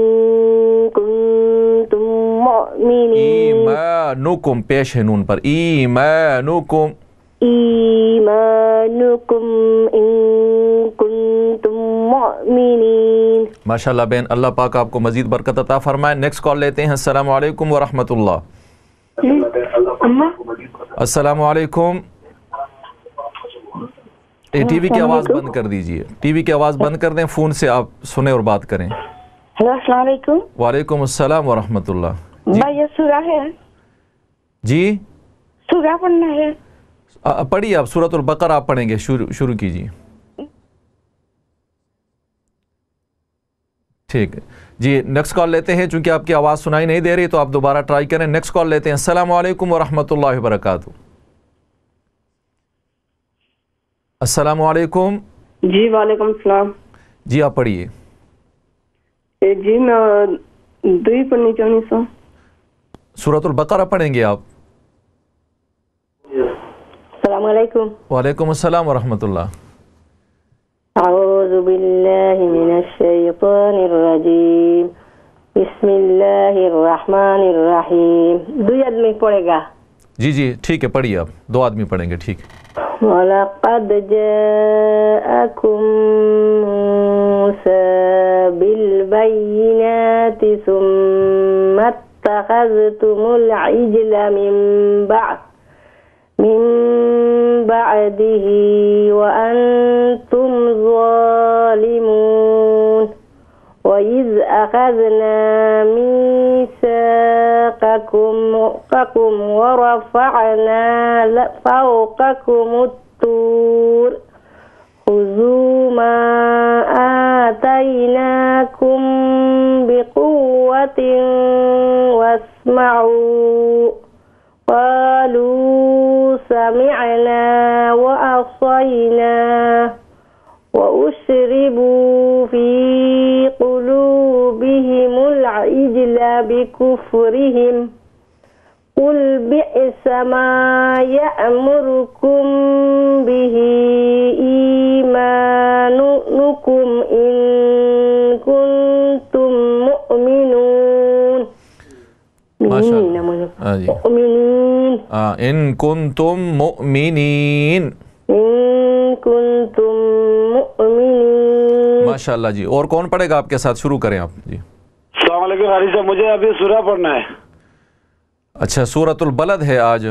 كنتم مؤمنين. ईमानुकुम पेश है नून पर, ईमानुकुम ईमानुकुम इन कुंतुम मुमिनीन। माशाल्लाह बहन, अल्लाह पाक आपको मजीद बरकत अता फरमाए। नेक्स्ट कॉल लेते हैं। अस्सलाम वालेकुम व रहमतुल्लाह। अस्सलाम वालेकुम। ये टीवी की आवाज़ बंद कर दीजिए, टीवी की आवाज़ बंद कर दें, फ़ोन से आप सुने और बात करें। हेलो अस्सलाम वालेकुम। वालेकुम अस्सलाम व रहमतुल्लाह। भाई ये सूरा है जी, सूरा पढ़ना है। पढ़िए आप, सूरतुल बकरा आप पढ़ेंगे, शुरू शुरू कीजिए। ठीक है जी, नेक्स्ट कॉल लेते हैं। चूंकि आपकी आवाज़ सुनाई नहीं दे रही तो आप दोबारा ट्राई करें। नेक्स्ट कॉल लेते हैं। अस्सलाम वालेकुम व रहमतुल्लाहि व बरकातुहू। अस्सलाम वालेकुम। जी वालेकुम सलाम। जी आप पढ़िए। जी मैं दुई पढ़नी चाहनी सो। सूरतुल बकरा पढ़ेंगे आप। अस्सलाम वालेकुम। वालेकुम अस्सलाम व रहमतुल्लाह। अऊज़ु बिल्लाहि मिनश शैतानिर रजीम। बिस्मिल्लाहिर रहमानिर रहीम। दो आदमी पढ़ेगा। जी जी ठीक है, पढ़िए आप, दो आदमी पढ़ेंगे। ठीक है। वलक़द जाअकुम मूसा बिलबय्यिनाति सुम्मा इत्तख़ज़्तुमुल इज्ल मिन बअद मिन बअदिही व अंतुम ज़ालिमून वइज़ अख़ज़ना मीसाक़कुम व रफ़अना फ़ौक़कुमुत तूर ख़ुज़ू मा आतैनाकुम बिक़ुव्वतिन वस्मऊ क़ालू समिअना व अतअना व उश्रिबू फी क़ुलूबिहिमुल इज्ल बिकुफ़्रिहिम कुल बि'स मा यअमुरुकुम बिही ईमानुकुम इन कुंतुम मुमिनून। माशाअल्लाह जी, इन कुंतुम मुमिनीन, इन कुंतुम मुमिनीन। माशाअल्लाह जी। और कौन पढ़ेगा आपके साथ? शुरू करें आप जी। अस्सलाम वालेकुम हारी साहब, मुझे अभी सूरा पढ़ना है। अच्छा, सूरतुल बलद है आज।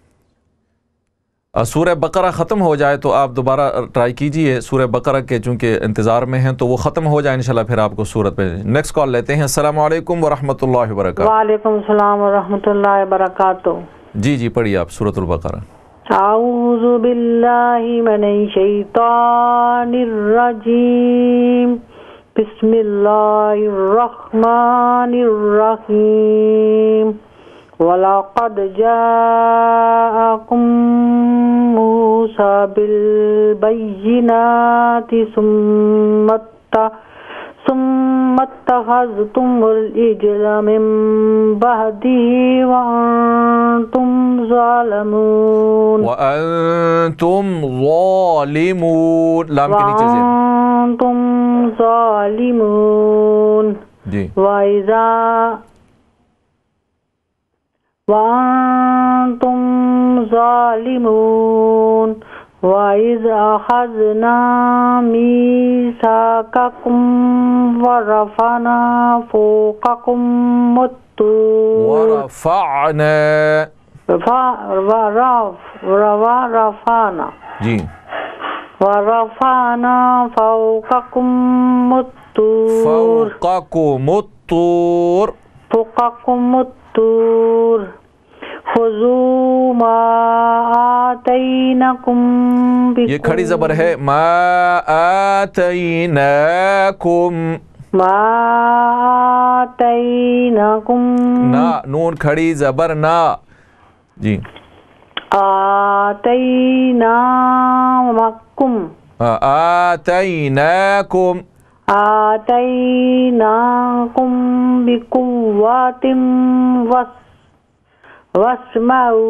सूरह बकरा ख़त्म हो जाए तो आप दोबारा ट्राई कीजिए। सूरह बकरा के चूँकि इंतज़ार में हैं तो वो ख़त्म हो जाए इंशाल्लाह, फिर आपको सूरत पे। नेक्स्ट कॉल लेते हैं। अस्सलाम वालेकुम व रहमतुल्लाहि व बरकातुहू। वालेकुम सलाम व रहमतुल्लाहि व बरकातुहू। जी जी पढ़िए आप सूरतुल बकरा। आऊज़ु बिल्लाहि मिनश शैतानिर रजीम। बिस्मिल्लाहिर रहमानिर रहीम। वलक़द जाअकुम मूसा बिलबय्यिनाति सुम्मा इत्तख़ज़्तुमुल इज्ल मिन बअदिही व अंतुम ज़ालिमून व अंतुम ज़ालिमून, लाम के नीचे से अंतुम ज़ालिमून। जी। व इज़ा वअंतुम ज़ालिमून वइज़ अख़ज़ना मीसाक़कुम व रफ़अना फ़ौक़कुमुत तूर व रफ़अना रफ़अना जी व रफ़अना फ़ौक़कुमुत तूर फ़ौक़कुमुत तूर फ़ौक़कुमुत तूर ख़ुज़ू मा आतैनाकुम बिक़ुव्वतिन। ये खड़ी ज़बर है, मा आतैनाकुम, मा आतैनाकुम, ना नून खड़ी ज़बर ना जी। आतैनाकुम, आतैनाकुम, आतैनाकुम बिकुव्वातिम वस वस्माउ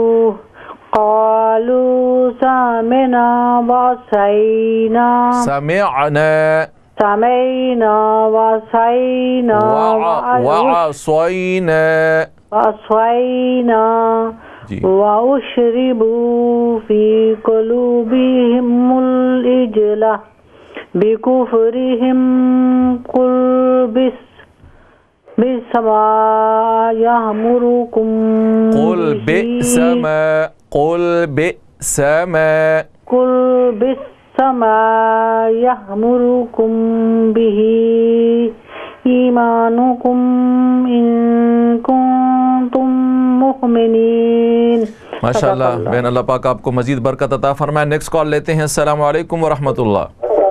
क़ालू समिअना वअसैना समिअना समिअना वअसैना वअसैना वअसैना वउशरिबू फी क़ुलूबिहिमुल इजला बिकुफ्रिहिम कुल बिस बिसमा यअमुरुकुम कुल बिसमा कुल बिसमा कुल बिसमा यअमुरुकुम बिही ईमानुकुम इन कुंतुम मुमिनीन। माशाअल्लाह बहन, अल्लाह पाक आपको मजीद बरकत अता फरमाए। नेक्स्ट कॉल लेते हैं। अस्सलाम वालेकुम व रहमतुल्लाह।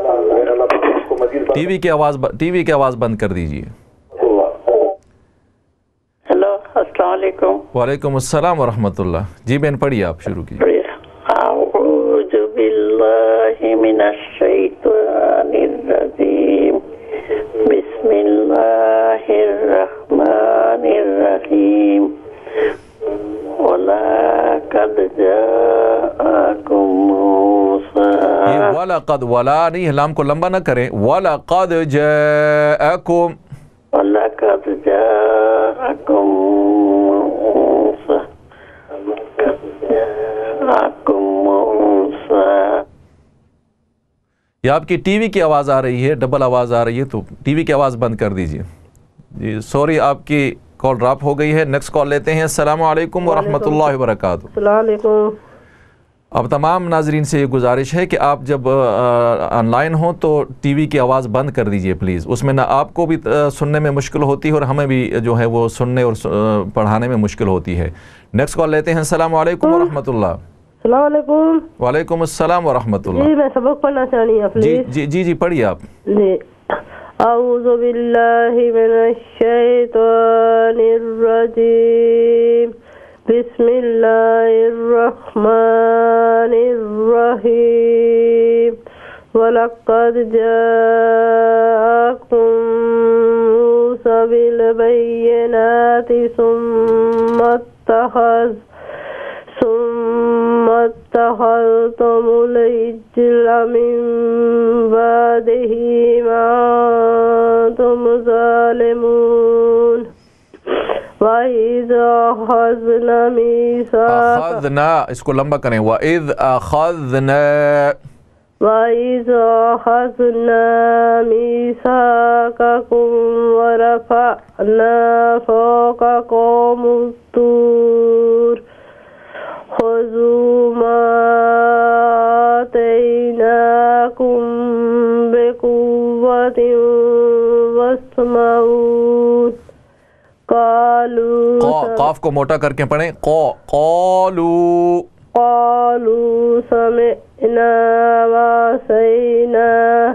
टीवी की आवाज टीवी की आवाज बंद कर दीजिए। हेलो, अस्सलाम वालेकुम। वालेकुम अस्सलाम व रहमतुल्लाह। जी बहन, पढ़िए, आप शुरू कीजिए। अऊज़ु बिल्लाहि मिनश शैतानिर रजीम। बिस्मिल्लाहिर रहमानिर रहीम। वलक़द जाअकुम मूसा। ये वलक़द, वला नहीं, लाम को लंबा ना करें। वलक़द जाअकुम, वलक़द जाअकुम मूसा। जाअकुम मूसा। ये आपकी टीवी की आवाज़ आ रही है, डबल आवाज़ आ रही है, तो टीवी की आवाज़ बंद कर दीजिए। जी सॉरी, आपकी कॉल ड्रॉप हो गई है। नेक्स्ट कॉल लेते हैं। अस्सलाम वालेकुम व रहमतुल्लाहि व बरकातुहू। अस्सलाम वालेकुम। अब तमाम नाजरीन से ये गुजारिश है कि आप जब ऑनलाइन हो तो टीवी की आवाज़ बंद कर दीजिए प्लीज़। उसमें ना आपको भी आ, सुनने में मुश्किल होती है और हमें भी जो है वो सुनने और पढ़ाने में मुश्किल होती है। नेक्स्ट कॉल लेते हैं। अस्सलाम वालेकुम व रहमतुल्लाह। अस्सलाम वालेकुम। वालेकुम अस्सलाम व रहमतुल्लाह। जी मैं सबक पढ़ना चाहनी हूँ जी जी जी जी पढ़िए आप। जी। अऊज़ु बिल्लाहि मिनश शैतानिर रजीम। बिस्मिल्लाहिर रहमानिर रहीम। वलक़द जाअकुम मूसा बिल बय्यिनाति सुम्मा इत्तख़ज़ सुम्मा इत्तख़ज़्तुमुल इज्ला मिन बादिही मा अंतुम ज़ालिमून। वइज़ अख़ज़ना मीसाक़, अख़ज़ना, इसको लंबा करें। वइज़ अख़ज़ना, वइज़ अख़ज़ना मीसाक़कुम व रफ़अना फ़ौक़कुमुत तूर ख़ुज़ू मा आतैनाकुम बिक़ुव्वतिन वस्मऊ। क़ालू, क़ाफ को मोटा करके पढ़ें। क़ा क़ालू क़ालू समिअना वअसैना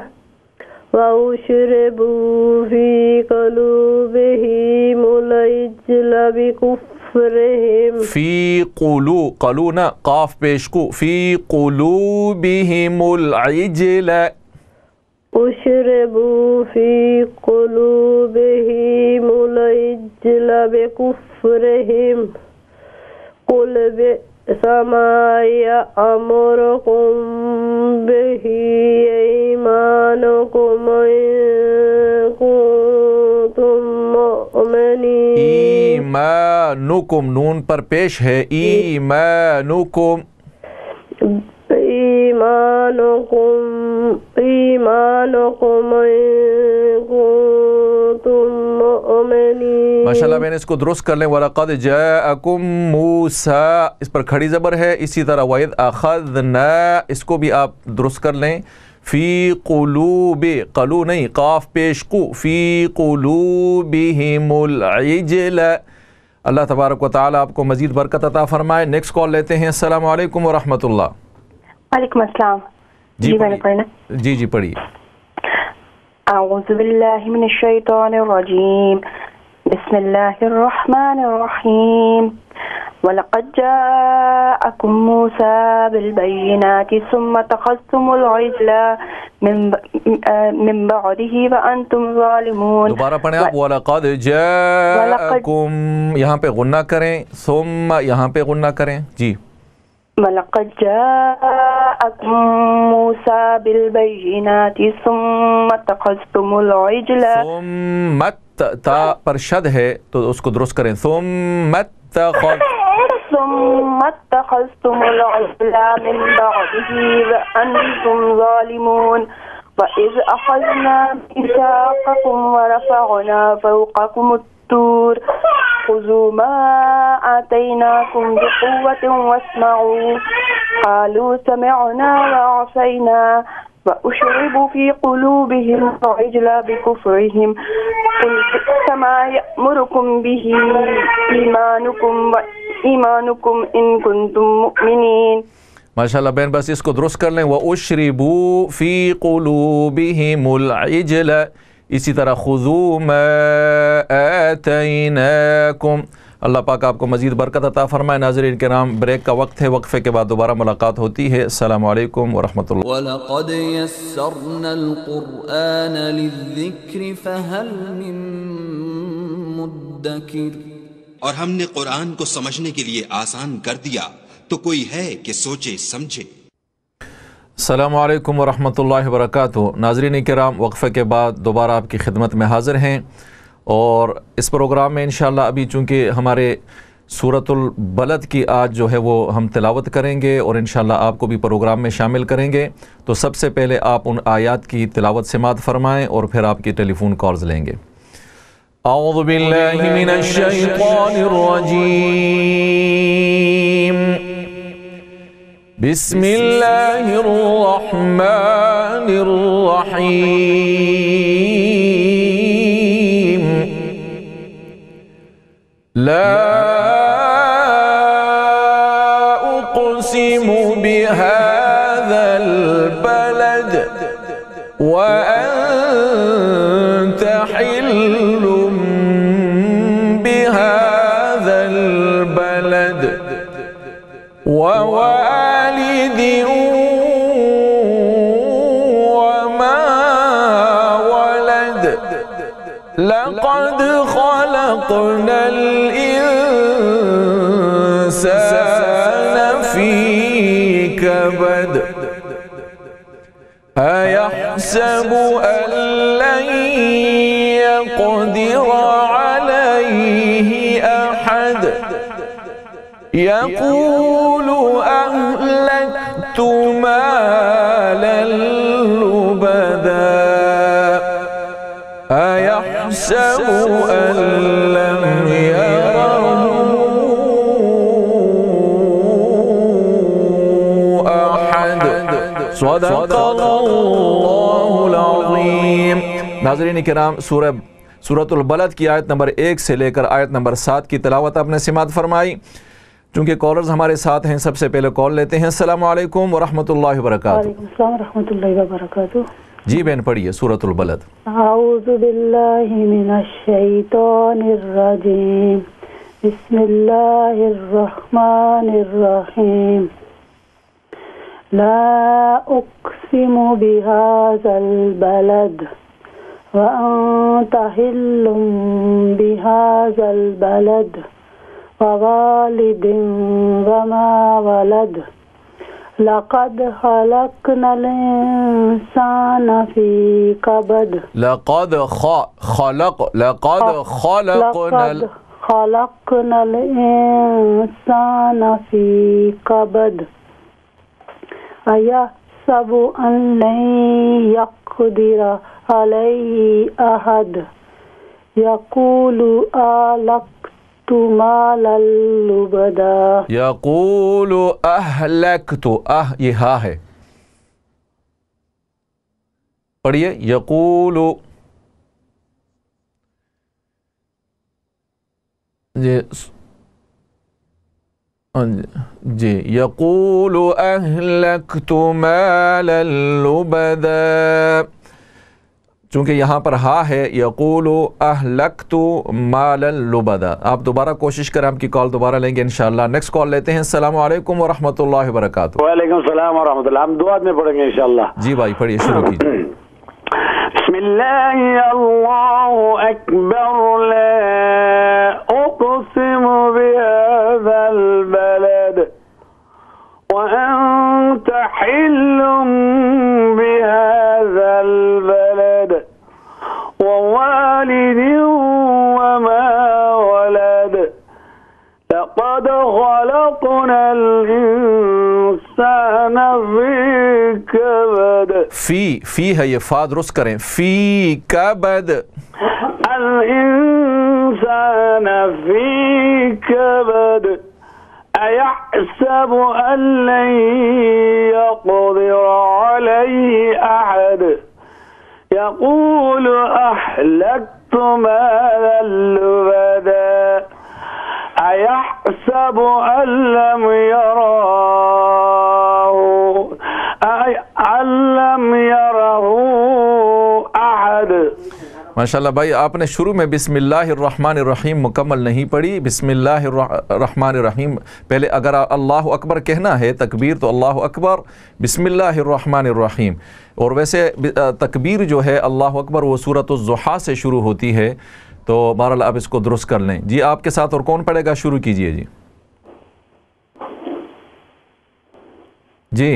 वउशरिबू फी क़ुलूबिहिमुल इज्ला बिकुफ्रिहिम। फी क़ुलू, क़लू ना, क़ाफ पेशकू। फी क़ुलूबिहिमुल इज्ला, उशरबू फी क़ुलूबिहिमुल इज्ला बिकुफ्रिहिम कुल बि'सा यअमुरुकुम बिही ईमानुकुम इन कुंतुम मुमिनीन। ईमानुकुम, नून पर पेश है। ईमानुकुम, ईमानुकुम ईमानुकुम इन कुंतुम मुमिनीन। माशाल्लाह मैंने इसको दुरुस्त कर लें। वलक़द जाअकुम मूसा, इस पर खड़ी ज़बर है। इसी तरह वइज़ अख़ज़ना, इसको भी आप दुरुस्त कर लें। फ़ी क़ुलूबि, क़लू नहीं, क़ाफ पेशकू। फ़ी क़ुलूबिहिमुल इज्ला। अल्लाह तबारक व तआला आपको मज़ीद बरकत अता फरमाए। नेक्स्ट कॉल लेते हैं। अस्सलाम वालेकुम व रहमतुल्लाह। वालेकुम अस्सलाम। जी मैंने पढ़ना। जी जी पढ़िए। अऊज़ु बिल्लाहि मिनश शैतानिर रजीम। बिस्मिल्लाहिर रहमानिर रहीम। वलक़द जाअकुम मूसा बिलबय्यिनाति सुम्मा तख़ज़्ज़ुमुल इज्ला मिन बअदिही व अंतुम ज़ालिमून। दोबारा पढ़ें आप। वलक़द जाअकुम, यहाँ पे गुन्ना करें, सुम्मा यहाँ पे गुन्ना करें जी। वलक़द जाअकुम मूसा बिलबय्यिनाति सुम्मा तख़ज़्ज़ुमुल इज्ला, सुम्मा ता पर शद है तो उसको दुरुस्त करें, सुम्मा तख़ज़्ज़ सुम्मा तख़ज़्ज़ुमुल इज्ला मिन बअदिही व अंतुम ज़ालिमून। वइज़ अख़ज़ना मीसाक़कुम व रफ़अना फ़ौक़कुमुत तूर ख़ुज़ू मा आतैनाकुम बिक़ुव्वतिन वस्मऊ क़ालू समिअना व असैना व उशरिबू फ़ी क़ुलूबिहिम अल-इज्ला बिकुफ़्रिहिम क़ुल बि'सा मा यअमुरुकुम बिही ईमानुकुम व ईमानुकुम इन कुंतुम मुमिनीन। माशाल्लाह बहन, बस इसको दुरुस्त कर लें। व उशरिबू फ़ी क़ुलूबिहिमुल इज्ला, इसी तरह खुज़ू मा आतैनाकुम। अल्लाह पाक आपको मज़ीद बरकत अता फ़रमाए। नाज़रीन किराम, ब्रेक का वक्त है, वक्फ़े के बाद दोबारा मुलाकात होती है। अस्सलामु अलैकुम व रहमतुल्लाह। वलक़द यस्सरनल क़ुरआन लिज़्ज़िक्रि फ़हल मिन मुद्दकिर। और हमने कुरान को समझने के लिए आसान कर दिया, तो कोई है कि सोचे समझे। अस्सलामु अलैकुम व रहमतुल्लाहि व बरकातुहू। नाज़रीन किराम, वक्फ़े के बाद दोबारा आपकी खिदमत में हाज़िर हैं और इस प्रोग्राम में इंशाअल्लाह अभी चूँकि हमारे सूरतुल बलद की आज जो है वो हम तिलावत करेंगे और इंशाअल्लाह आपको भी प्रोग्राम में शामिल करेंगे। तो सबसे पहले आप उन आयात की तिलावत समाअत फरमाएँ और फिर आपकी टेलीफोन कॉल्स लेंगे। औज़ु बिल्लाहि मिनश शैतानिर रजीम। बिस्मिल्लाहिर रहमानिर रहीम। ला उक़सिमु बिहाज़ल बलद व अंत हिल्लुम बिहाज़ल बलद व वालिदिन व मा वलद लक़द ख़लक़नल इंसान फ़ी कबद अयहसबु अन लन यक़दिर अलैहि अहद यक़ूलु अहलक्तु मालन लुबदा अयहसबु अन लम यरहु अहद। सदक़ल्लाहुल अज़ीम। नाज़रीन किराम, सूरह सूरतुल बलद की आयत नंबर एक से लेकर आयत नंबर सात की तिलावत आपने समाअत फरमाई। चूँकि कॉलर्स हमारे साथ हैं, सबसे पहले कॉल लेते हैं। अस्सलामु अलैकुम व रहमतुल्लाहि व बरकातुहू। वालेकुम अस्सलाम व रहमतुल्लाहि व बरकातुहू। जी बहन, पढ़िए सूरतुल बलद। आऊज़ु बिल्लाहि मिनश शैतानिर रजीम। बिस्मिल्लाहिर रहमानिर रहीम। ला उक़सिमु बिहाज़ल बलद व अंत हिल्लुम बिहाज़ल बलद व वालिदिन व मा वलद लक़द ख़लक़नल इंसान फ़ी कबद। लक़द ख़लक़ लक़द ख़लक़नल ख़लक़नल इंसान फ़ी कबद अयहसबु अन लन यक़दिर अलैहि अहद यक़ूलु अहलक्तु मालन लुबदा। यक़ूलु अहलक्तु, अह ये हा है, पढ़िए। यक़ूलु जी जी यक़ूलु अहलक्तु मालन लुबदा। चूँकि यहाँ पर हा है, यक़ूलु अहलक्तु मालन लुबदा। आप दोबारा कोशिश करें, आपकी कॉल दोबारा लेंगे इंशाअल्लाह। नेक्स्ट कॉल लेते हैं। अस्सलामु अलैकुम व रहमतुल्लाहि व बरकातुहू। वालेकुम सलाम व रहमतुल्लाह। हम दुआ में पढ़ेंगे इंशाअल्लाह। जी भाई पढ़िए, शुरू कीजिए। बिस्मिल्लाहि अल्लाहु अकबर ला उक़सिमु बिहाज़ल बलद व अंत हिल्लुम बिहाज़ल बलद व वालिदिन व मा वलद लक़द ख़लक़नल इंसान फ़ी कबद। फी फी है ये, फा दुरुस्त करें, फी कबद। अल इंसान फ़ी कबद अयहसबु अन लन यक़दिर अलैहि अहद यक़ूलु अहलक्तु मालन लुबदा अयहसबु अन लम यराहु अल्लम यरहु अहद। माशाल्लाह भाई, आपने शुरू में बिस्मिल्लाहिर्रहमानिर्रहीम मुकम्मल नहीं पढ़ी। बिस्मिल्लाहिर्रहमानिर्रहीम पहले अगर अल्लाहु अकबर कहना है तकबीर तो अल्लाहु अकबर, बिस्मिल्लाहिर्रहमानिर्रहीम। और वैसे तकबीर जो है अल्लाहु अकबर वो सूरतुज़ ज़ुहा से शुरू होती है, तो बहरहाल आप इसको दुरुस्त कर लें। जी आपके साथ और कौन पढ़ेगा, शुरू कीजिए जी। जी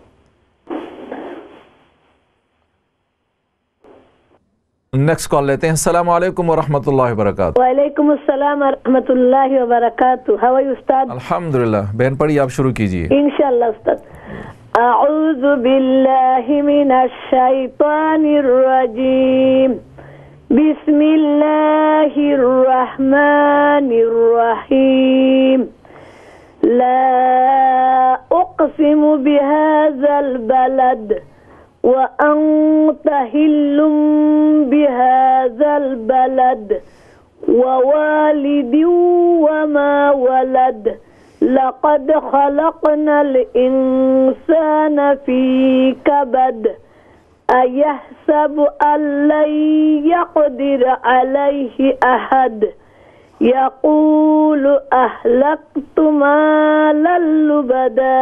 नेक्स्ट कॉल लेते हैं। अस्सलामु अलैकुम व रहमतुल्लाहि व बरकातुहू। वालेकुम अस्सलाम व रहमतुल्लाहि व बरकातुहू। हाउ आर यू उस्ताद? अल्हम्दुलिल्लाह। बहन पढ़िए, आप शुरू कीजिए इंशाअल्लाह उस्ताद। अऊज़ु बिल्लाहि मिनश शैतानिर रजीम। बिस्मिल्लाहिर रहमानिर रहीम। ला उक़सिमु बिहाज़ल बलद व अंत हिल्लुम बिहाज़ल बलद व वालिदिन व मा वलद लक़द ख़लक़नल इंसान फ़ी कबद अयहसबु अन लन यक़दिर अलैहि अहद यक़ूलु अहलक्तु मालन लुबदा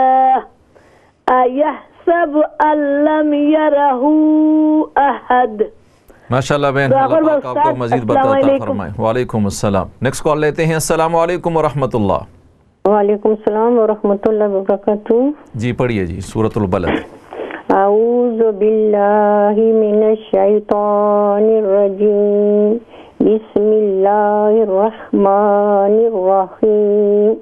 अयहसबु अन लम यरहु अहद। माशाल्लाह बहन, अल्लाह पाक आपको मज़ीद बरकत अता फरमाए। वालेकुम अस्सलाम। नेक्स्ट कॉल लेते हैं। अस्सलामु अलैकुम व रहमतुल्लाह। वालेकुम सलाम व रहमतुल्लाहि व बरकातुहू। जी पढ़िए जी, सूरतुल बलद। अऊज़ु बिल्लाहि मिनश शैतानिर रजीम। बिस्मिल्लाहिर रहमानिर रहीम।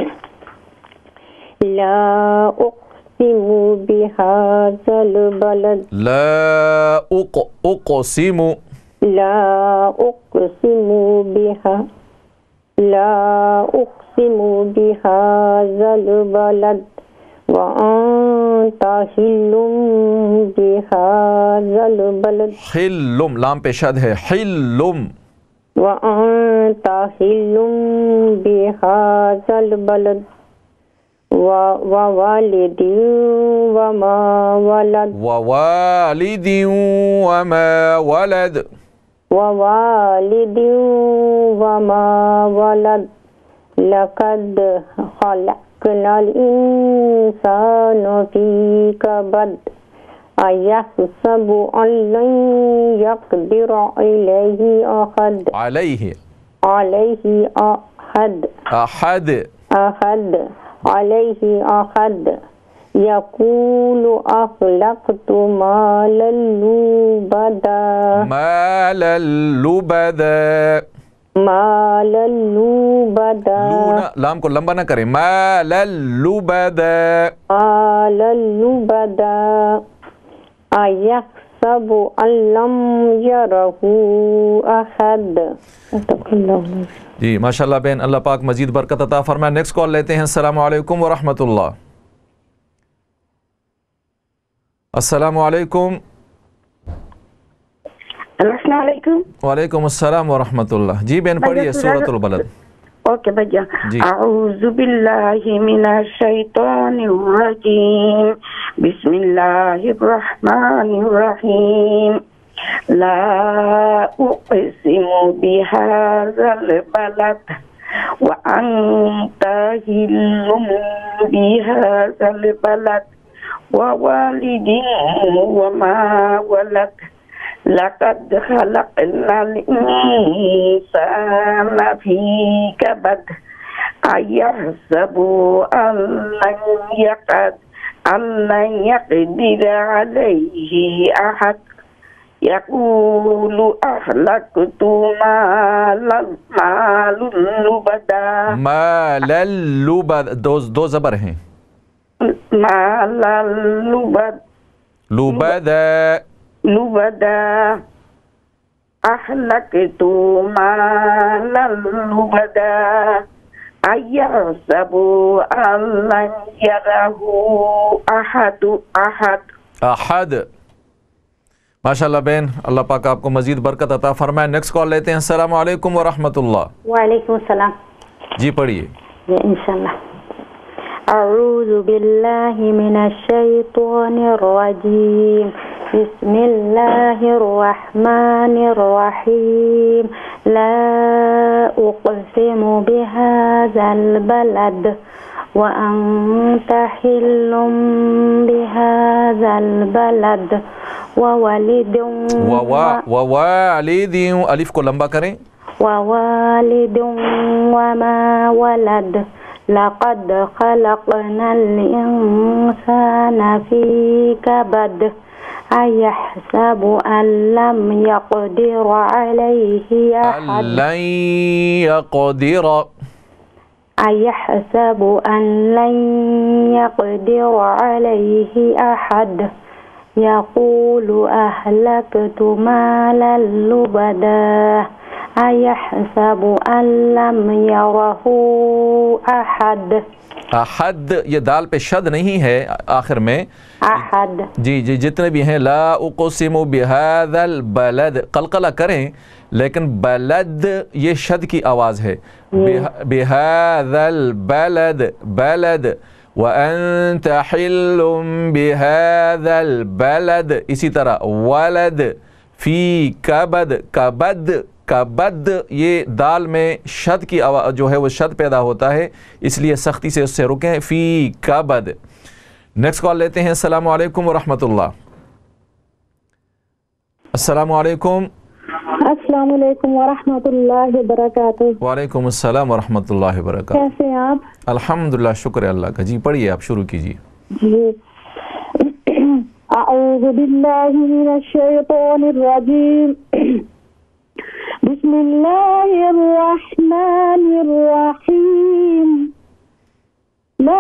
ला उक़सिमु बिहाज़ल बलद। ला उक़ उक़सिमु ला उक़सिमु बिहा ला उक़सिमु बिहाज़ल बलद व अंत हिल्लुम बिहाज़ल बलद। हिल्लुम, लाम पे शद है, हिल्लुम। व अंत हिल्लुम बिहाज़ल बलद व वालिदिन व मा वलद व वालिदिन व मा वलद व वालिदिन व मा वलद लक़द ख़लक़नल इंसान फ़ी कबद अयहसबु अन लन यक़दिर अलैहि अहद अलैहि अलैहि अहद अहद अहद अलैहि अहद यक़ूलु अहलक्तु मालन लुबदा मालन लुबदा मालन लुबदा। लूना लाम को लंबा ना करें, मालन लुबदा मालन लुबदा अयहसबु अन लम यरहु अहद। जी माशाल्लाह बहन, अल्लाह पाक मजीद बरकत अता फरमाए। नेक्स्ट कॉल लेते हैं। अस्सलामु अलैकुम व रहमतुल्लाह। अस्सलामु अलैकुम। अस्सलाम वालेकुम। वालेकुम अस्सलाम व रहमतुल्लाह। जी बहन पढ़िए सूरतुल बलद। ओके भैया। अऊज़ु बिल्लाहि मिनश शैतानिर रजीम। बिस्मिल्लाहिर रहमानिर रहीम। ला उक़सिमु बिहाज़ल बलद व अंता हिल्लुम बिहाज़ल बलद व वालिदिन व मा वलद लक़द ख़लक़नल इंसाना फ़ी कबद अयहसबु अल्लन यक़द अल्लन यक़दिर अलैहि अहद यक़ूलु अहलकतु मालन मालन लुबदा मालन लुबद दो दो ज़बर हैं मालन लुबद लुबदा लुबदा अहलकतु मालन लुबदा अयहसबु अल्लन यरहु अहद अहद अहद। माशाल्लाह बहन, अल्लाह पाक आपको मजीद बरकत अता फरमाए। नेक्स्ट कॉल लेते हैं। अस्सलाम वालेकुम व रहमतुल्लाह। वालेकुम सलाम। जी पढ़िए। इंशाल्लाह। अऊज़ु बिल्लाहि मिनश शैतानिर रजीम। बिस्मिल्लाहिर रहमानिर रहीम। ला उक़सिमु बिहाज़ल बलद व अंता हिल्लुम बिहाज़ल बलद व वालिदिन व वालिदिन, अलिफ को लंबा करें। व वालिदिन व मा वलद लक़द ख़लक़नल इंसाना फ़ी कबद अयहसबु अल्लम यक़दिर अलैहि अहद अल्लन यक़दिर अयहसबु अल्लन यक़दिर अलैहि अहद यक़ूलु अहलकतु मालन लुबदा अयहसबु अल्लम यरहु अहद। अहद ये दाल पे शद नहीं है आखिर में, अहद। जी जी जितने भी हैं। ला उक़सिमु बिहाज़ल बलद, कलकला करें लेकिन बलद ये शद की आवाज़ है। बिहाज़ल बलद बलद व अंता हिल्लुम बिहाज़ल बलद, इसी तरह वलद फ़ी कबद कबद कबद, ये दाल में शद की आवाज़ जो है वो शद पैदा होता है, इसलिए सख्ती से उससे रुकें। फ़ी कबद। नेक्स्ट कॉल लेते हैं। अस्सलामु अलैकुम व रहमतुल्लाह। अस्सलामु अलैकुम। अस्सलामु अलैकुम व रहमतुल्लाहि व बरकातुहू। वालेकुम अस्सलाम व रहमतुल्लाहि व बरकातुहू। कैसे हैं आप? अल्हम्दुलिल्लाह, शुक्र अल्लाह का। जी पढ़िए, आप शुरू कीजिए। जी। अऊज़ु बिल्लाहि मिनश शैतानिर रजीम। बिस्मिल्लाहिर रहमानिर रहीम। ला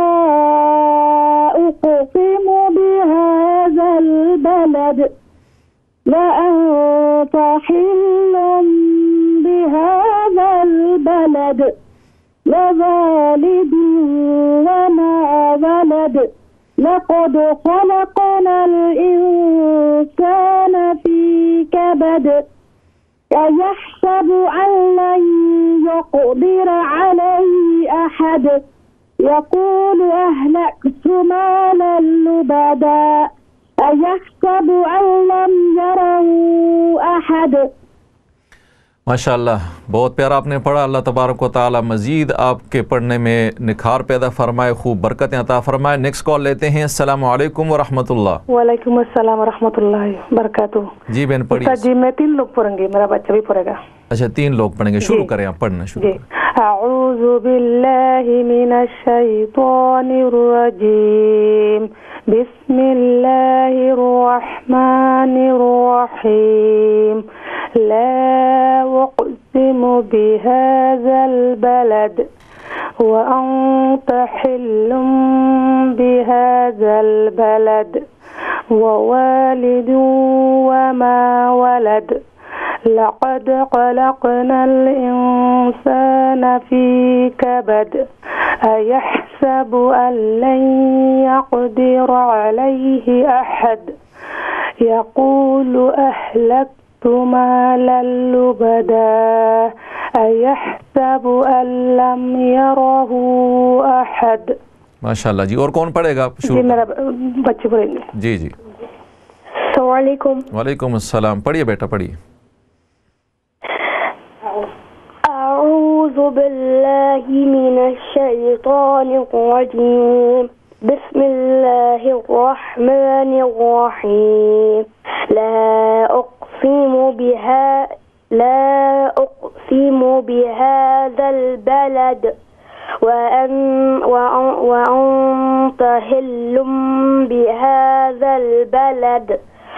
उक़सिमु बिहाज़ल बलद व अंता हिल्लुम बिहाज़ल बलद व वालिदिन व मा वलद लक़द ख़लक़नल इंसाना फ़ी कबद अयहसबु अल्लन यक़दिर अलैहि अहद यक़ूलु अहलकतु मालन लुबदा अयहसबु अल्लम यरहु अहद। माशाअल्लाह, बहुत प्यारा आपने पढ़ा। अल्लाह तबारक व तआला मज़ीद आपके पढ़ने में निखार पैदा फरमाए, खूब बरकतें अता फरमाए। नेक्स्ट कॉल लेते हैं। अस्सलामु अलैकुम व रहमतुल्लाह। वालेकुम अस्सलाम व रहमतुल्लाहि व बरकातुहू। जी बहन पढ़िए। जी मैं तीन लोग पढ़ेंगे, मेरा बच्चा भी पढ़ेगा। अच्छा, तीन लोग पढ़ेंगे। शुरू करें, आप पढ़ना शुरू करें। अऊज़ु बिल्लाहि मिनश शैतानिर रजीम। बिस्मिल्लाहिर रहमानिर रहीम। ला उक़सिमु बिहाज़ल बलद व अंता हिल्लुम बिहाज़ल बलद व वालिदिन व मा वलद लक़द ख़लक़नल इंसाना फ़ी कबद अयहसबु अल्लन यक़दिर अलैहि अहद यक़ूलु अहलकतु मालन लुबदा अयहसबु अल्लम यरहु अहद। माशाअल्लाह जी। और कौन पढ़ेगा? जी मेरा बच्चे पढ़ेंगे। जी जी। अस्सलाम वालेकुम। वालेकुम अस्सलाम। पढ़िए बेटा पढ़िए। अऊज़ु बिल्लाहि मिनश शैतानिर रजीम। बिस्मिल्लाहिर रहमानिर रहीम। ला उक़सिमु बिहा ला उक़सिमु बिहाज़ल बलद وأنت حل بهذا البلد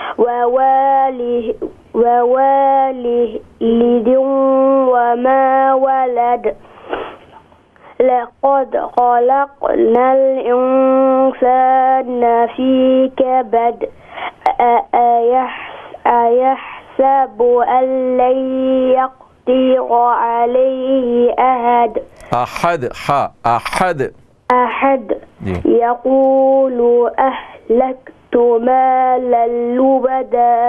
ووالد وما ولد لقد خلقنا الإنسان في كبد أيحسب أن لن يقدر عليه أحد أحد ح أحد أحد يقول أهلكت مالا لبدا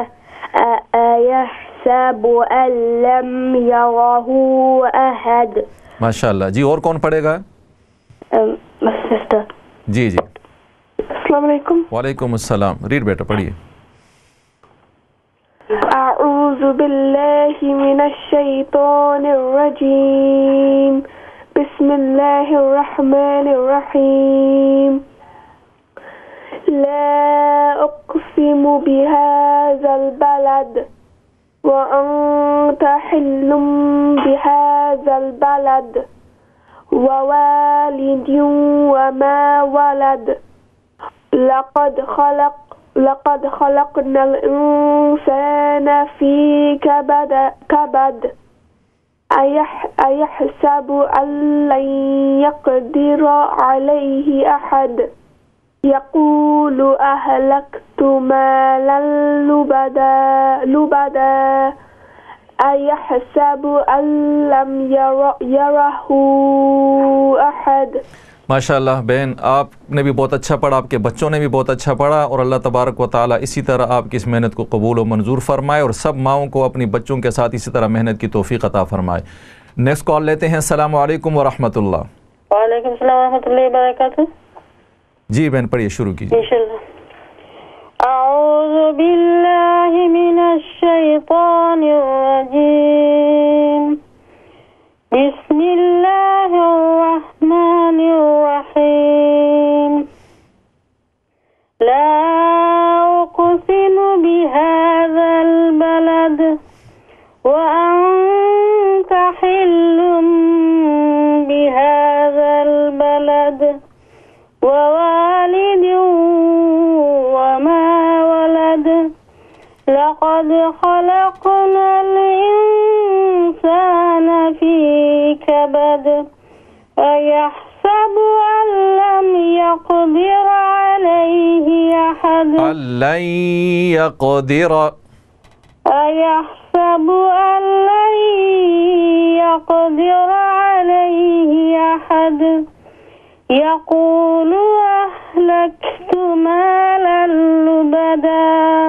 أيحسب أن لم يره أحد। माशाल्लाह जी। और कौन पढ़ेगा? सिस्टर। जी जी। अस्सलाम वालेकुम। वालेकुम अस्सलाम। रीड बेटा पढ़िए। अऊज़ु बिल्लाहि मिनश शैतानिर रजीम। बिस्मिल्लाहिर रहमानिर रहीम। ला उक़सिमु बिहाज़ल बलद वअन्त हिल्लुम बिहाज़ल बलद ववालिदिन वमा वलद लक़द खलक़ लक़द खलक़नल इंसान फी कबद कबद अयहसबु अन लन यक़दिर अलैहि अहद यक़ूलु अहलक्तु मालन लुबदा लुबदा अयहसबु अन लम यरहु अहद। माशाल्लाह बहन, आपने भी बहुत अच्छा पढ़ा, आपके बच्चों ने भी बहुत अच्छा पढ़ा, और अल्लाह तबारक व ताला इसी तरह आपकी इस मेहनत को कबूल व मंजूर फरमाए और सब माओं को अपनी बच्चों के साथ इसी तरह मेहनत की तौफीक अता फरमाए। नेक्स्ट कॉल लेते हैं। अस्सलाम वालेकुम व रहमतुल्लाह। वालेकुम सलाम व रहमतुल्लाहि व बरकातुहू। जी बहन पढ़िए, शुरू कीजिए। इंशाअल्लाह। अऊज़ु बिल्लाहि मिनश शैतानिर रजीम। बिस्मिल्लाहिर रहमानिर रहीम। ला उक़सिमु बिहाज़ल बलद वअन्त हिल्लुम बिहाज़ल बलद ववालिद वमा वलद लक़द खलक़नल इंसान फी कबद अयहसबु अन लम यक़दिर अलैहि अहद अल्लन यक़दिर अयहसबु अन लन यक़दिर अलैहि अहद यक़ूलु अहलक्तु मालन लुबदा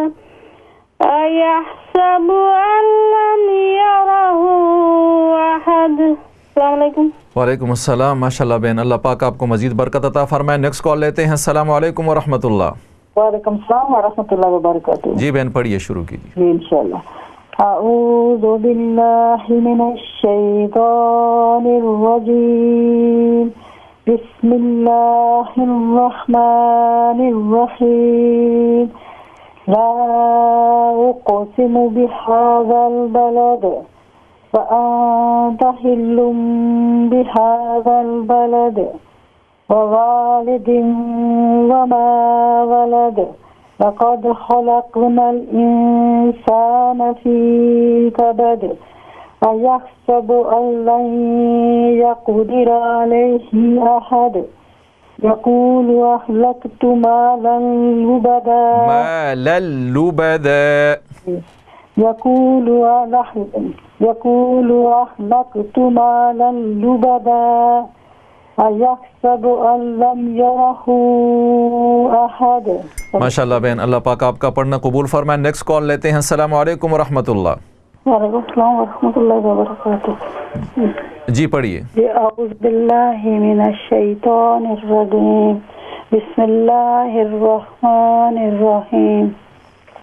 अयहसबु अन लम यरहु अहद। अस्सलाम वालेकुम। वालेकुम अस्सलाम। माशाल्लाह बहन, अल्लाह पाक आपको मजीद बरकत अता फरमाए। नेक्स्ट कॉल लेते हैं। अस्सलाम वालेकुम व रहमतुल्लाह। वालेकुम सलाम व रहमतुल्लाहि व बरकातुहू। जी बहन पढ़िए, शुरू कीजिए। जी इंशाअल्लाह। अऊज़ु बिल्लाहि मिनश शैतानिर रजीम। बिस्मिल्लाहिर रहमानिर रहीम। ला उक़सिमु बिहाज़ल बलद वअन्त हिल्लुम बिहाज़ल बलद ववालिदिन वमा वलद लक़द खलक़नल इंसान फी कबद अयहसबु अन लन यक़दिर अलैहि अहद यक़ूलु अहलक्तु मालन लुबदा मालन लुबदा यक़ूलु यक़ूलु अहलक्तु मालन लुबदा अयहसबु अन लम यरहु अहद। माशाल्लाह बहन, अल्लाह पाक आपका पढ़ना कबूल फरमाए। नेक्स्ट कॉल लेते हैं। अस्सलाम वालेकुम व रहमतुल्लाह। वालेकुम सलाम व रहमतुल्लाहि व बरकातुहू। जी पढ़िए। अऊज़ु बिल्लाहि मिनश शैतानिर रजीम। बिस्मिल्लाहिर रहमानिर रहीम।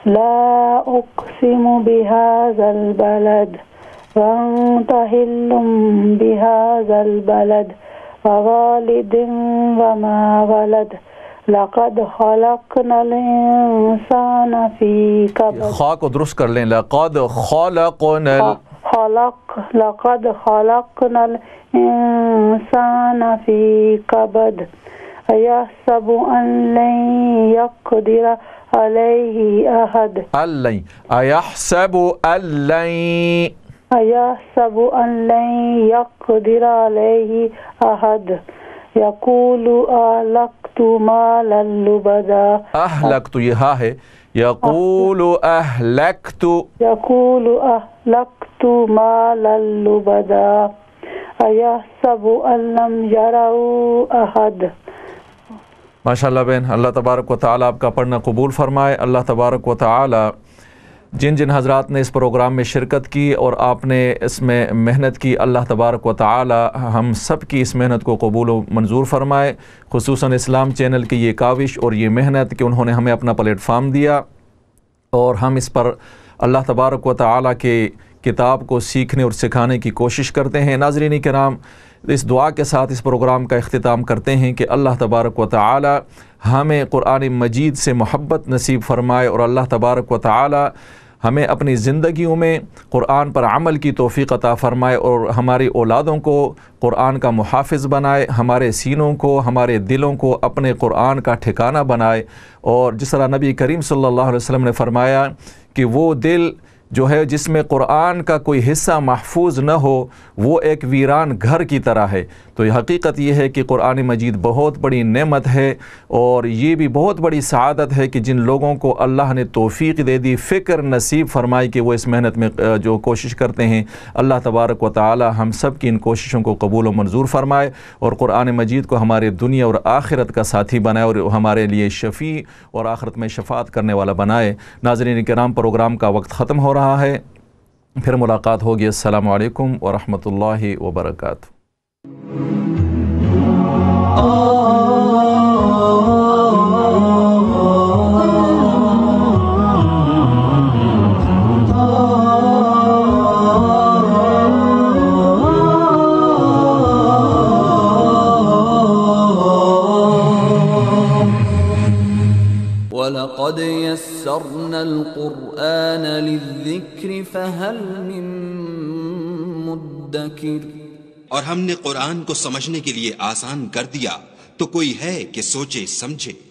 ला उक़सिमु बिहाज़ल बलद वअन्ता हिल्लुम बिहाज़ल बलद ववालिदिन वमा वलद लक़द ख़लक़नल इंसाना फ़ी कबद। खा को दुरुस्त कर लें, लक़द ख़लक़नल खलक लक़द ख़लक़नल इंसाना फ़ी कबद अयहसबु अन लन यक़दिर अलैहि अहद। अल्लै अयहसबु अल्लै अयहसबु अन लन यक़दिर अलैहि अहद यक़ूलु अहलक्तु मालन लुबदा। अहलक्तु ये हा है, यक़ूलु अहलक्तु यक़ूलु अहलक्तु मालन लुबदा अयहसबु अन लम यरहु अहद। माशाअल्लाह बहन, अल्लाह तबारक व तआला आपका पढ़ना कबूल फ़रमाए। अल्लाह तबारक व तआला जिन जिन हज़रात ने इस प्रोग्राम में शिरकत की और आपने इसमें मेहनत की, अल्लाह तबारक व तआला हम सब की इस मेहनत को कबूल व मंजूर फ़रमाए। खुसूसन इस्लाम चैनल की ये काविश और ये मेहनत कि उन्होंने हमें अपना प्लेटफार्म दिया और हम इस पर अल्लाह तबारक व तआला के किताब को सीखने और सिखाने की कोशिश करते हैं। नाज़रीन किराम, इस दुआ के साथ इस प्रोग्राम का इख्तिताम करते हैं कि अल्लाह तबारक व तआला हमें कुरान मजीद से मोहब्बत नसीब फ़रमाए और अल्लाह तबारक व तआला हमें अपनी ज़िंदगियों में कुरान पर अमल की तौफ़ीक़ अता फ़रमाए और हमारी औलादों को कुरान का मुहाफ़िज़ बनाए, हमारे सीनों को, हमारे दिलों को अपने कुरान का ठिकाना बनाए। और जिस तरह नबी करीम सल्लल्लाहु अलैहि वसल्लम ने फ़रमाया कि वो दिल जो है जिसमें कुरान का कोई हिस्सा महफूज न हो वो एक वीरान घर की तरह है। तो ये हकीकत ये है कि कुरान मजीद बहुत बड़ी नेमत है और ये भी बहुत बड़ी सआदत है कि जिन लोगों को अल्लाह ने तौफ़ीक़ दे दी, फ़िक्र नसीब फ़रमाई कि वो इस मेहनत में जो कोशिश करते हैं। अल्लाह तबारक व तआला हम सब की इन कोशिशों को कबूल व मंजूर फ़रमाए और कुरान मजीद को हमारे दुनिया और आखिरत का साथी बनाए और हमारे लिए शफ़ी और आखिरत में शफ़ात करने वाला बनाए। नाज़रीन किराम, प्रोग्राम का वक्त ख़त्म हो रहा है, फिर मुलाकात होगी। अस्सलामु अलैकुम व रहमतुल्लाहि व बरकातुहू। वलक़द यस्सरनल क़ुरआन लिज़्ज़िक्रि फ़हल मिन मुद्दकिर। और हमने कुरान को समझने के लिए आसान कर दिया, तो कोई है कि सोचे समझे।